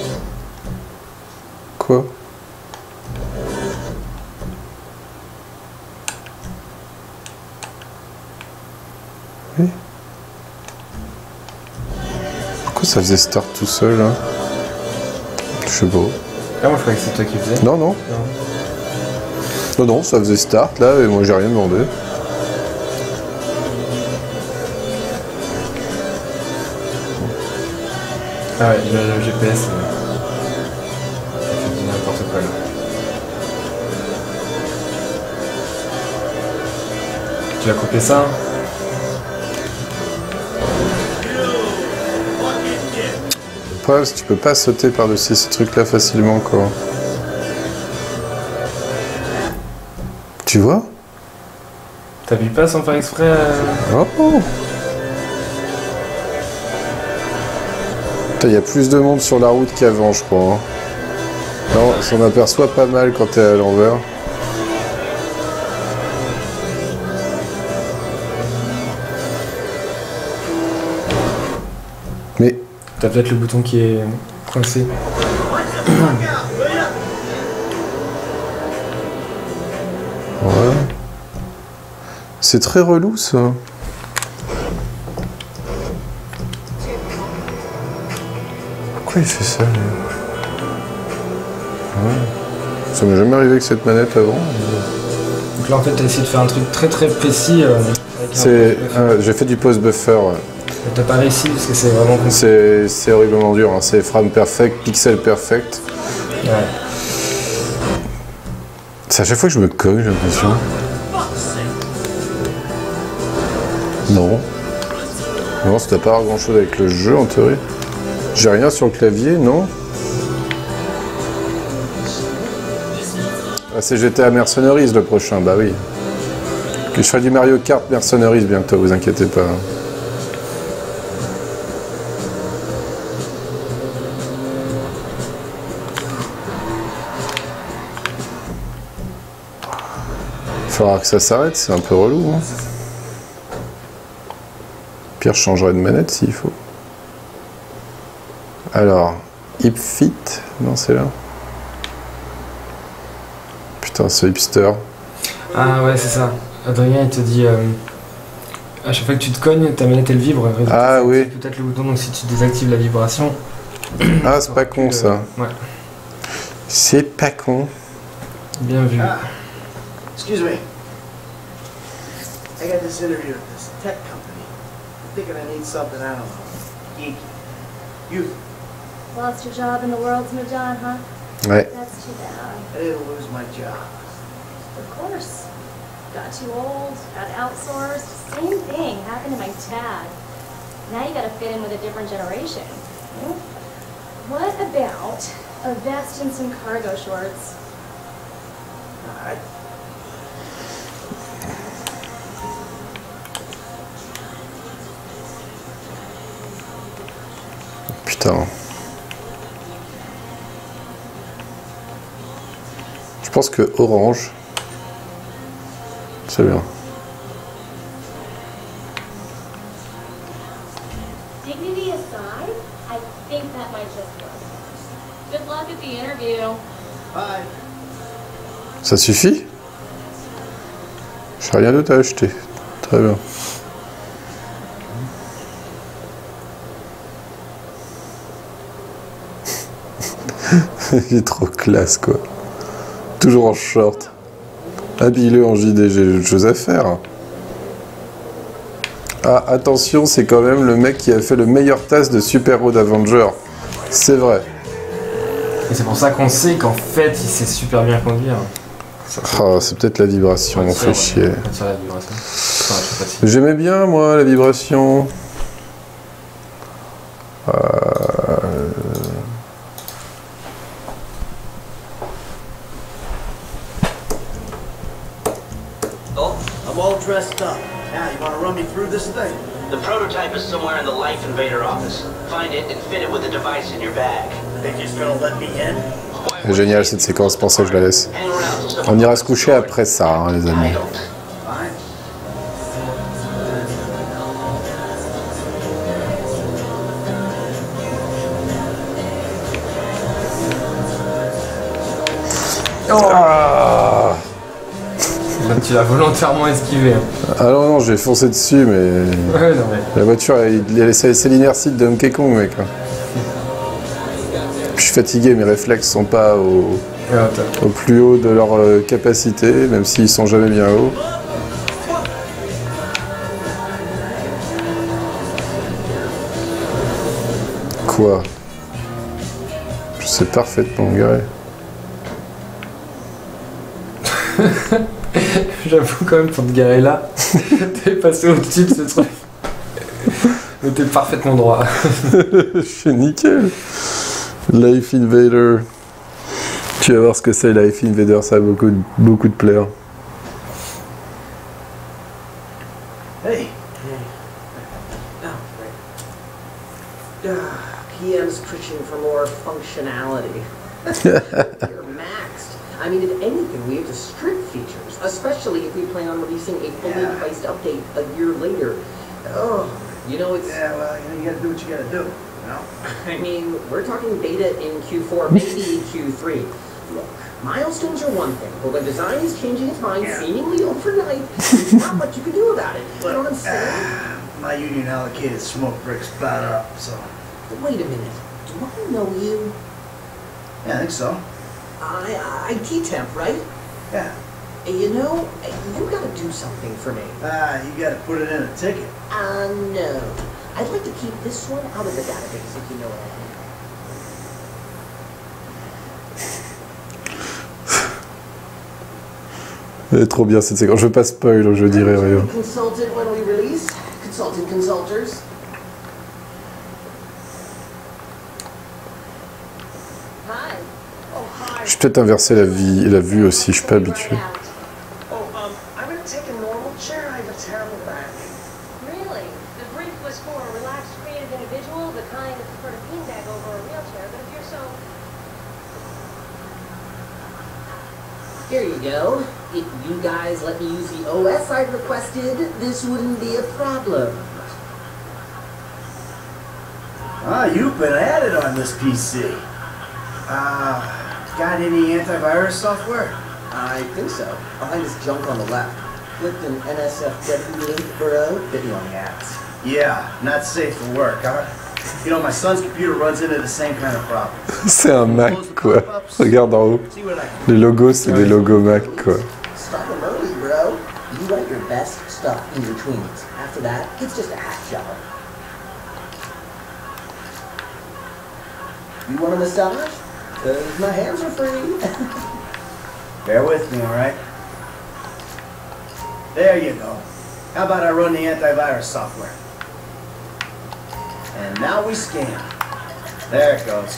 Quoi? Oui. Pourquoi ça faisait start tout seul, hein? Je sais pas. Ah, moi je croyais que c'est toi qui faisais. Non, non. Non, non, ça faisait start là, et moi j'ai rien demandé. Ah ouais, le GPS, ça fait du n'importe quoi là. Tu vas couper ça? Le problème, c'est que tu peux pas sauter par-dessus ce truc là facilement, quoi. Tu vois? T'appuies pas sans faire exprès Oh! Il y a plus de monde sur la route qu'avant, je crois. Hein. Non, on s'en aperçoit pas mal quand t'es à l'envers. Mais... T'as peut-être le bouton qui est coincé. Ouais. C'est très relou, ça. Pourquoi il fait ça, lui? Ouais. Ça m'est jamais arrivé avec cette manette avant. Donc là, en fait, t'as essayé de faire un truc très très précis. J'ai fait du pause buffer. Ouais. T'as pas réussi parce que c'est vraiment compliqué. C'est horriblement dur. Hein. C'est frame perfect, pixel perfect. Ouais. C'est à chaque fois que je me cogne, j'ai l'impression. Non. Non, ça doit pas avoir grand chose avec le jeu en théorie. J'ai rien sur le clavier, non? Ah, c'est GTA Mercenaries le prochain, bah oui. Je ferai du Mario Kart Mercenaries bientôt, vous inquiétez pas. Il faudra que ça s'arrête, c'est un peu relou. Hein. Pire, je changerai de manette s'il faut. Alors, Hipfit, non c'est là. Putain, ce hipster. Ah ouais, c'est ça. Adrien, il te dit à chaque fois que tu te cognes, ta manette elle vibre. Ah oui. Peut-être le bouton, donc si tu désactives la vibration. Ah, c'est pas con ça. Ouais. C'est pas con. Bien vu. Excuse me. I got this interview with this tech company. I'm thinking I need something, I don't know, geeky. You, Lost your job and the world's moved on, huh? Ouais. That's too bad. I didn't lose my job. Of course. Got too old, got outsourced. Same thing happened to my dad. Now you gotta fit in with a different generation. What about a vest and some cargo shorts? Putain. Je pense que orange, c'est bien. Dignity aside, I think that might just work. Good luck at the interview. Bye. Ça suffit? J'ai rien d'autre à acheter. Très bien. Il est trop classe, quoi. Toujours en short. Habille-le en JD, j'ai autre chose à faire. Ah, attention, c'est quand même le mec qui a fait le meilleur tasse de Super Road Avenger. C'est vrai. Et c'est pour ça qu'on sait qu'en fait, il sait super bien conduire. Oh, c'est peut-être la vibration, on fait chier. La vibration. Enfin, je sais pas si... J'aimais bien, moi, la vibration. I'm all dressed up. Now, you want to run me through this thing? The prototype is somewhere in the Life Invader office. Find it and fit it with the device in your bag. They just gonna let me in? Génial cette séquence, pour ça que je la laisse. On ira se coucher après ça, hein, les amis. Fine. Ah, Là, tu l'as volontairement esquivé. Hein. ah non, non, j'ai foncé dessus, mais Ouais, non, mais. la voiture, c'est l'inertie de Donkey Kong, mec. Je suis fatigué, mes réflexes sont pas au plus haut de leur capacité, même s'ils sont jamais bien hauts. Quoi? Je sais parfaitement garer. J'avoue quand même pour te garer là, t'es passé au-dessus de ce truc. Mais t'es parfaitement droit. Je suis nickel. Life Invader. Tu vas voir ce que c'est Life Invader, ça a beaucoup de plaire. Hey. PM's pushing for more functionality. You're maxed. I mean, if anything, we have to strip features, especially if we plan on releasing a fully priced update a year later. Oh, you know, it's... Yeah, well, you gotta do what you gotta do, you know? I mean, we're talking beta in Q4, maybe Q3. Look, milestones are one thing, but when design is changing its mind seemingly overnight, there's not much you can do about it. You know what I'm saying? My union allocated smoke breaks about up, so... Wait a minute. Do I know you? Yeah, I think so. IT temp, right? Yeah. You know, you gotta do something for me. You gotta put it in a ticket. No. I'd like to keep this one out of the database, if you know what I mean. Elle est trop bien cette séquence. Je veux pas spoil, je dirais rien. Consulted when we release. Consulted consulters. Je vais peut-être inverser la vue aussi, je suis pas habitué. I'm gonna take a normal chair. I have a terrible back. Really? The brief was for a relaxed, creative individual, the kind that preferred a beanbag over a wheelchair, but if you're so... Here you go. If you guys let me use the OS I requested, this wouldn't be a problem. You've been at it on this PC. Got any antivirus software? I think so. Behind this junk on the left. Clicked an NSFW link for bit me on the ass. Yeah, not safe for work, huh? You know, my son's computer runs into the same kind of problem. C'est un Mac, quoi. Regarde en haut. Les logos, c'est des logos Mac, quoi. Start them early, bro. You write your best stuff in between. After that, it's just a half job. You want a massage? Cause my hands are free. Bear with me, alright? There you go. How about I run the antivirus software? And now we scan. There it goes.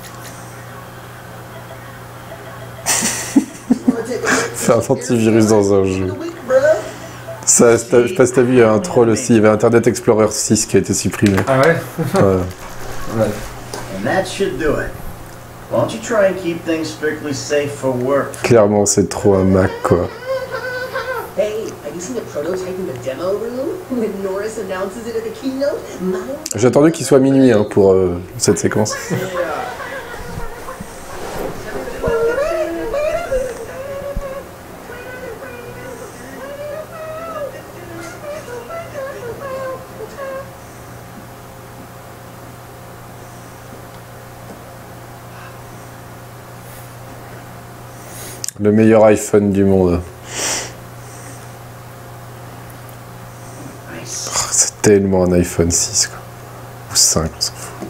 Faire un antivirus dans un jeu. Ça, je sais pas si t'as vu, il y a un troll aussi, il y avait Internet Explorer 6 qui a été supprimé. Ah ouais? Ouais. And that should do it. Why don't you try and keep things strictly safe for work? Clairement, c'est trop un Mac, quoi. Hey, have you seen the prototype in the demo room? When Norris announces it at the keynote? J'ai attendu qu'il soit minuit hein, pour cette séquence. Le meilleur iPhone du monde. Nice. Oh, c'est tellement un iPhone 6 quoi. Ou 5, on s'en fout.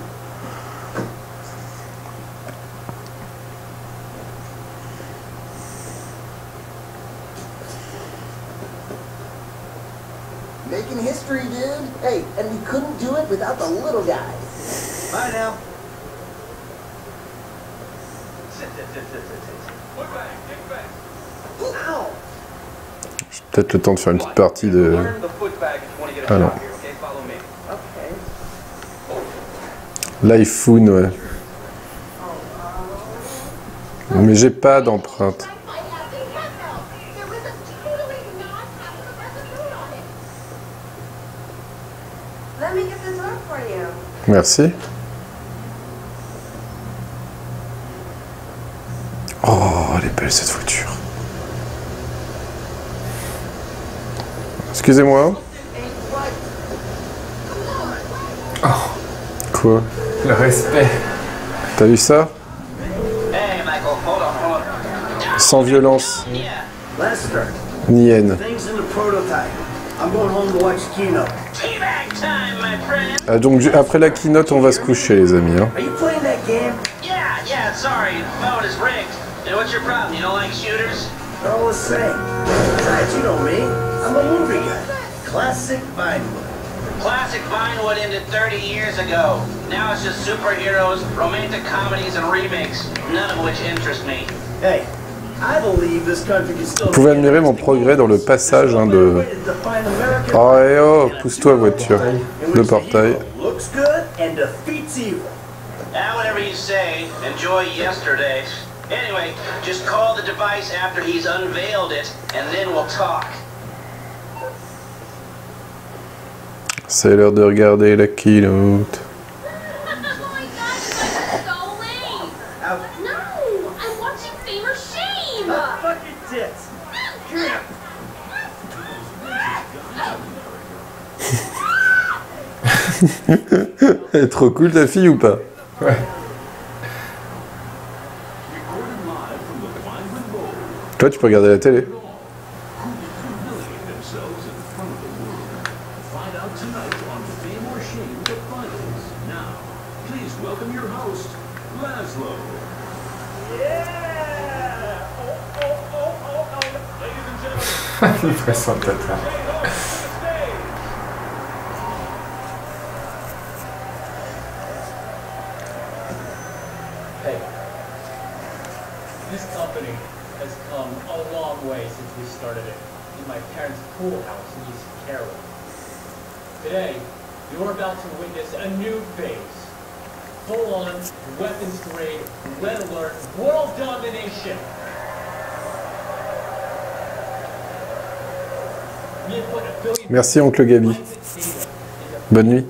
Making history, dude. Hey, and we couldn't do it without the little guy. Bye now. J'ai peut-être le temps de faire une petite partie de... Ah non. L'iPhone, ouais. Mais j'ai pas d'empreinte. Merci. Oh, elle est belle cette voiture. Excusez-moi. Oh, Quoi? le respect. T'as vu ça? Hey, Michael, hold on. Sans violence, Lester, ni haine. things in the prototype. I'm going home to watch keynote. Teabag time, my friend. Ah, donc après la keynote, on va se coucher, les amis. Hein. Are you playing that game? Yeah, sorry, phone is rigged. And what's your problem? You don't like shooters? They're all the same. Besides, you know me. I'm a movie guy. Classic Vinewood. Classic Vinewood ended 30 years ago. Now it's just superheroes, romantic comedies, and remakes, none of which interest me. Hey, I believe this country can still... Vous pouvez admirer mon progrès dans le passage hein, de... Oh, et oh, pousse-toi voiture. Le portail. Looks good and defeats evil. Ah, whatever you say. Enjoy yesterday. Anyway, just call the device after he's unveiled it, and then we'll talk. C'est l'heure de regarder la keynote. Fucking tits. Elle est trop cool ta fille ou pas? Ouais. Toi tu peux regarder la télé. L'impression totale. Hey, this company has come a long way since we started it in my parents' pool house in East Carroll. Today, you're about to witness a new phase. Full-on, weapons-grade, red alert, world domination. Merci oncle Gabi. Bonne nuit.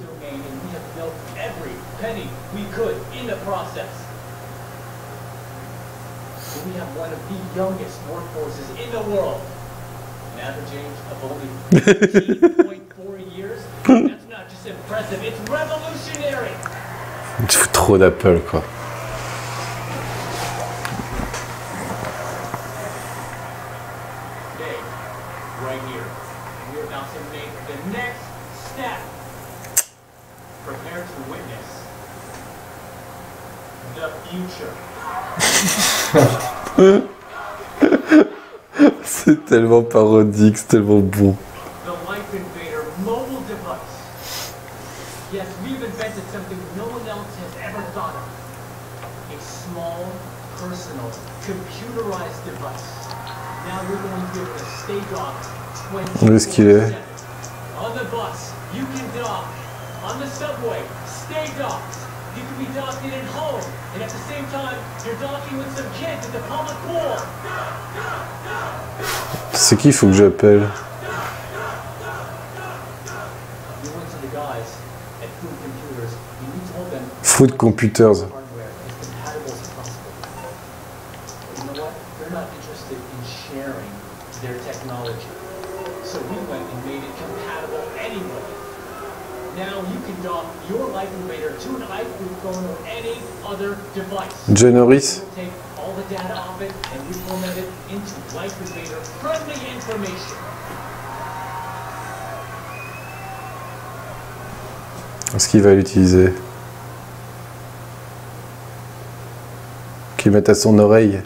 We have one of the youngest workforces in the world. An average age of only 15.4 years. That's not just impressive, it's revolutionary. Tu fous trop d'Apple quoi. Today, right here, we're about to make the next step. Prepare to witness the future. C'est tellement parodique, c'est tellement bon. The Life Invader mobile device. Yes, we've invented something no one else has ever thought of. A small, personal, computerized device. Now we're going to be able to stay docked 24/7. Où est-ce qu'il est? On the bus, you can dock. On the subway, stay docked. You can be docked in at home, and at the same time, you're docking with some kids at the public pool. C'est qui il faut que j'appelle? Food Computers. Generis. Est-ce qu'il va l'utiliser? Qu'il mette à son oreille.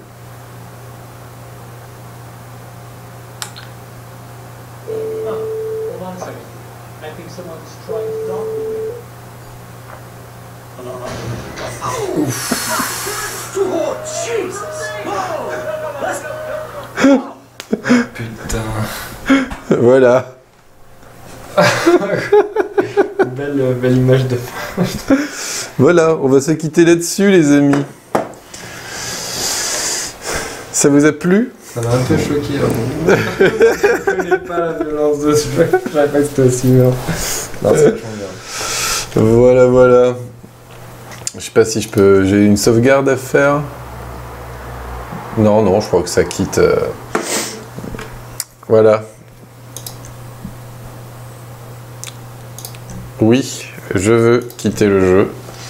Putain. Voilà. belle image de fin. Voilà, on va se quitter là-dessus, les amis. Ça vous a plu? Ça m'a un peu choqué. Hein. Je connais pas la violence de ce jeu. Je savais pas que c'était aussi mort. Non, c'est vachement bien. Voilà, voilà. Je sais pas si je peux... J'ai une sauvegarde à faire. Non, non, je crois que ça quitte... Voilà. Oui, je veux quitter le jeu.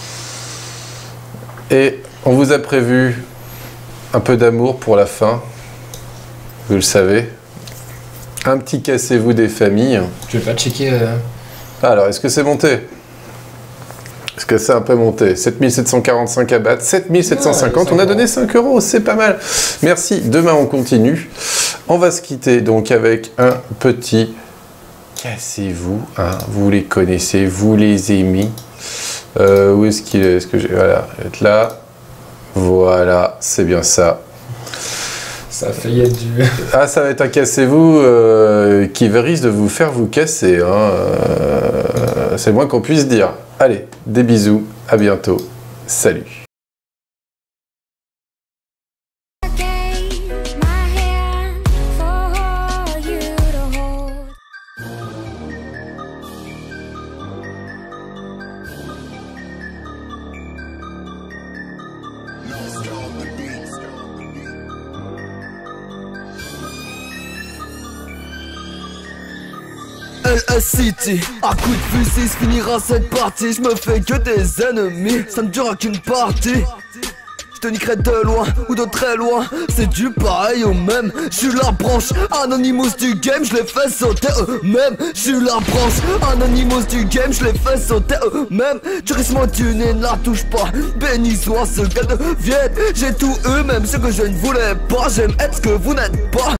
Et on vous a prévu un peu d'amour pour la fin. Vous le savez. Un petit cassez-vous des familles. Je vais pas checker... Alors, est-ce que c'est monté? Est-ce que c'est un peu monté? 7745 à battre, 7750. On a donné 5 €, c'est pas mal. Merci. Demain, on continue. On va se quitter donc avec un petit cassez-vous. Hein. Vous les connaissez, vous les aimez. Où est-ce qu'il est? Est-ce que j'ai... Voilà, être là. Voilà, c'est bien ça. Ça a failli être du... Ah, ça va être un cassez-vous qui risque de vous faire vous casser. Hein. C'est le moins qu'on puisse dire. Allez, des bisous, à bientôt. Salut. LSCT, à coup de fusil se finira cette partie. Je me fais que des ennemis, ça ne durera qu'une partie. Je te niquerai de loin ou de très loin, c'est du pareil au même. Je suis la branche Anonymous du game, je les fais sauter eux-mêmes. Je suis la branche Anonymous du game, je les fais sauter eux-mêmes. Tu risques mon tu ne la touche pas, béni soit ce qu'elle devienne. J'ai tout eux, même ce que je ne voulais pas. J'aime être ce que vous n'êtes pas.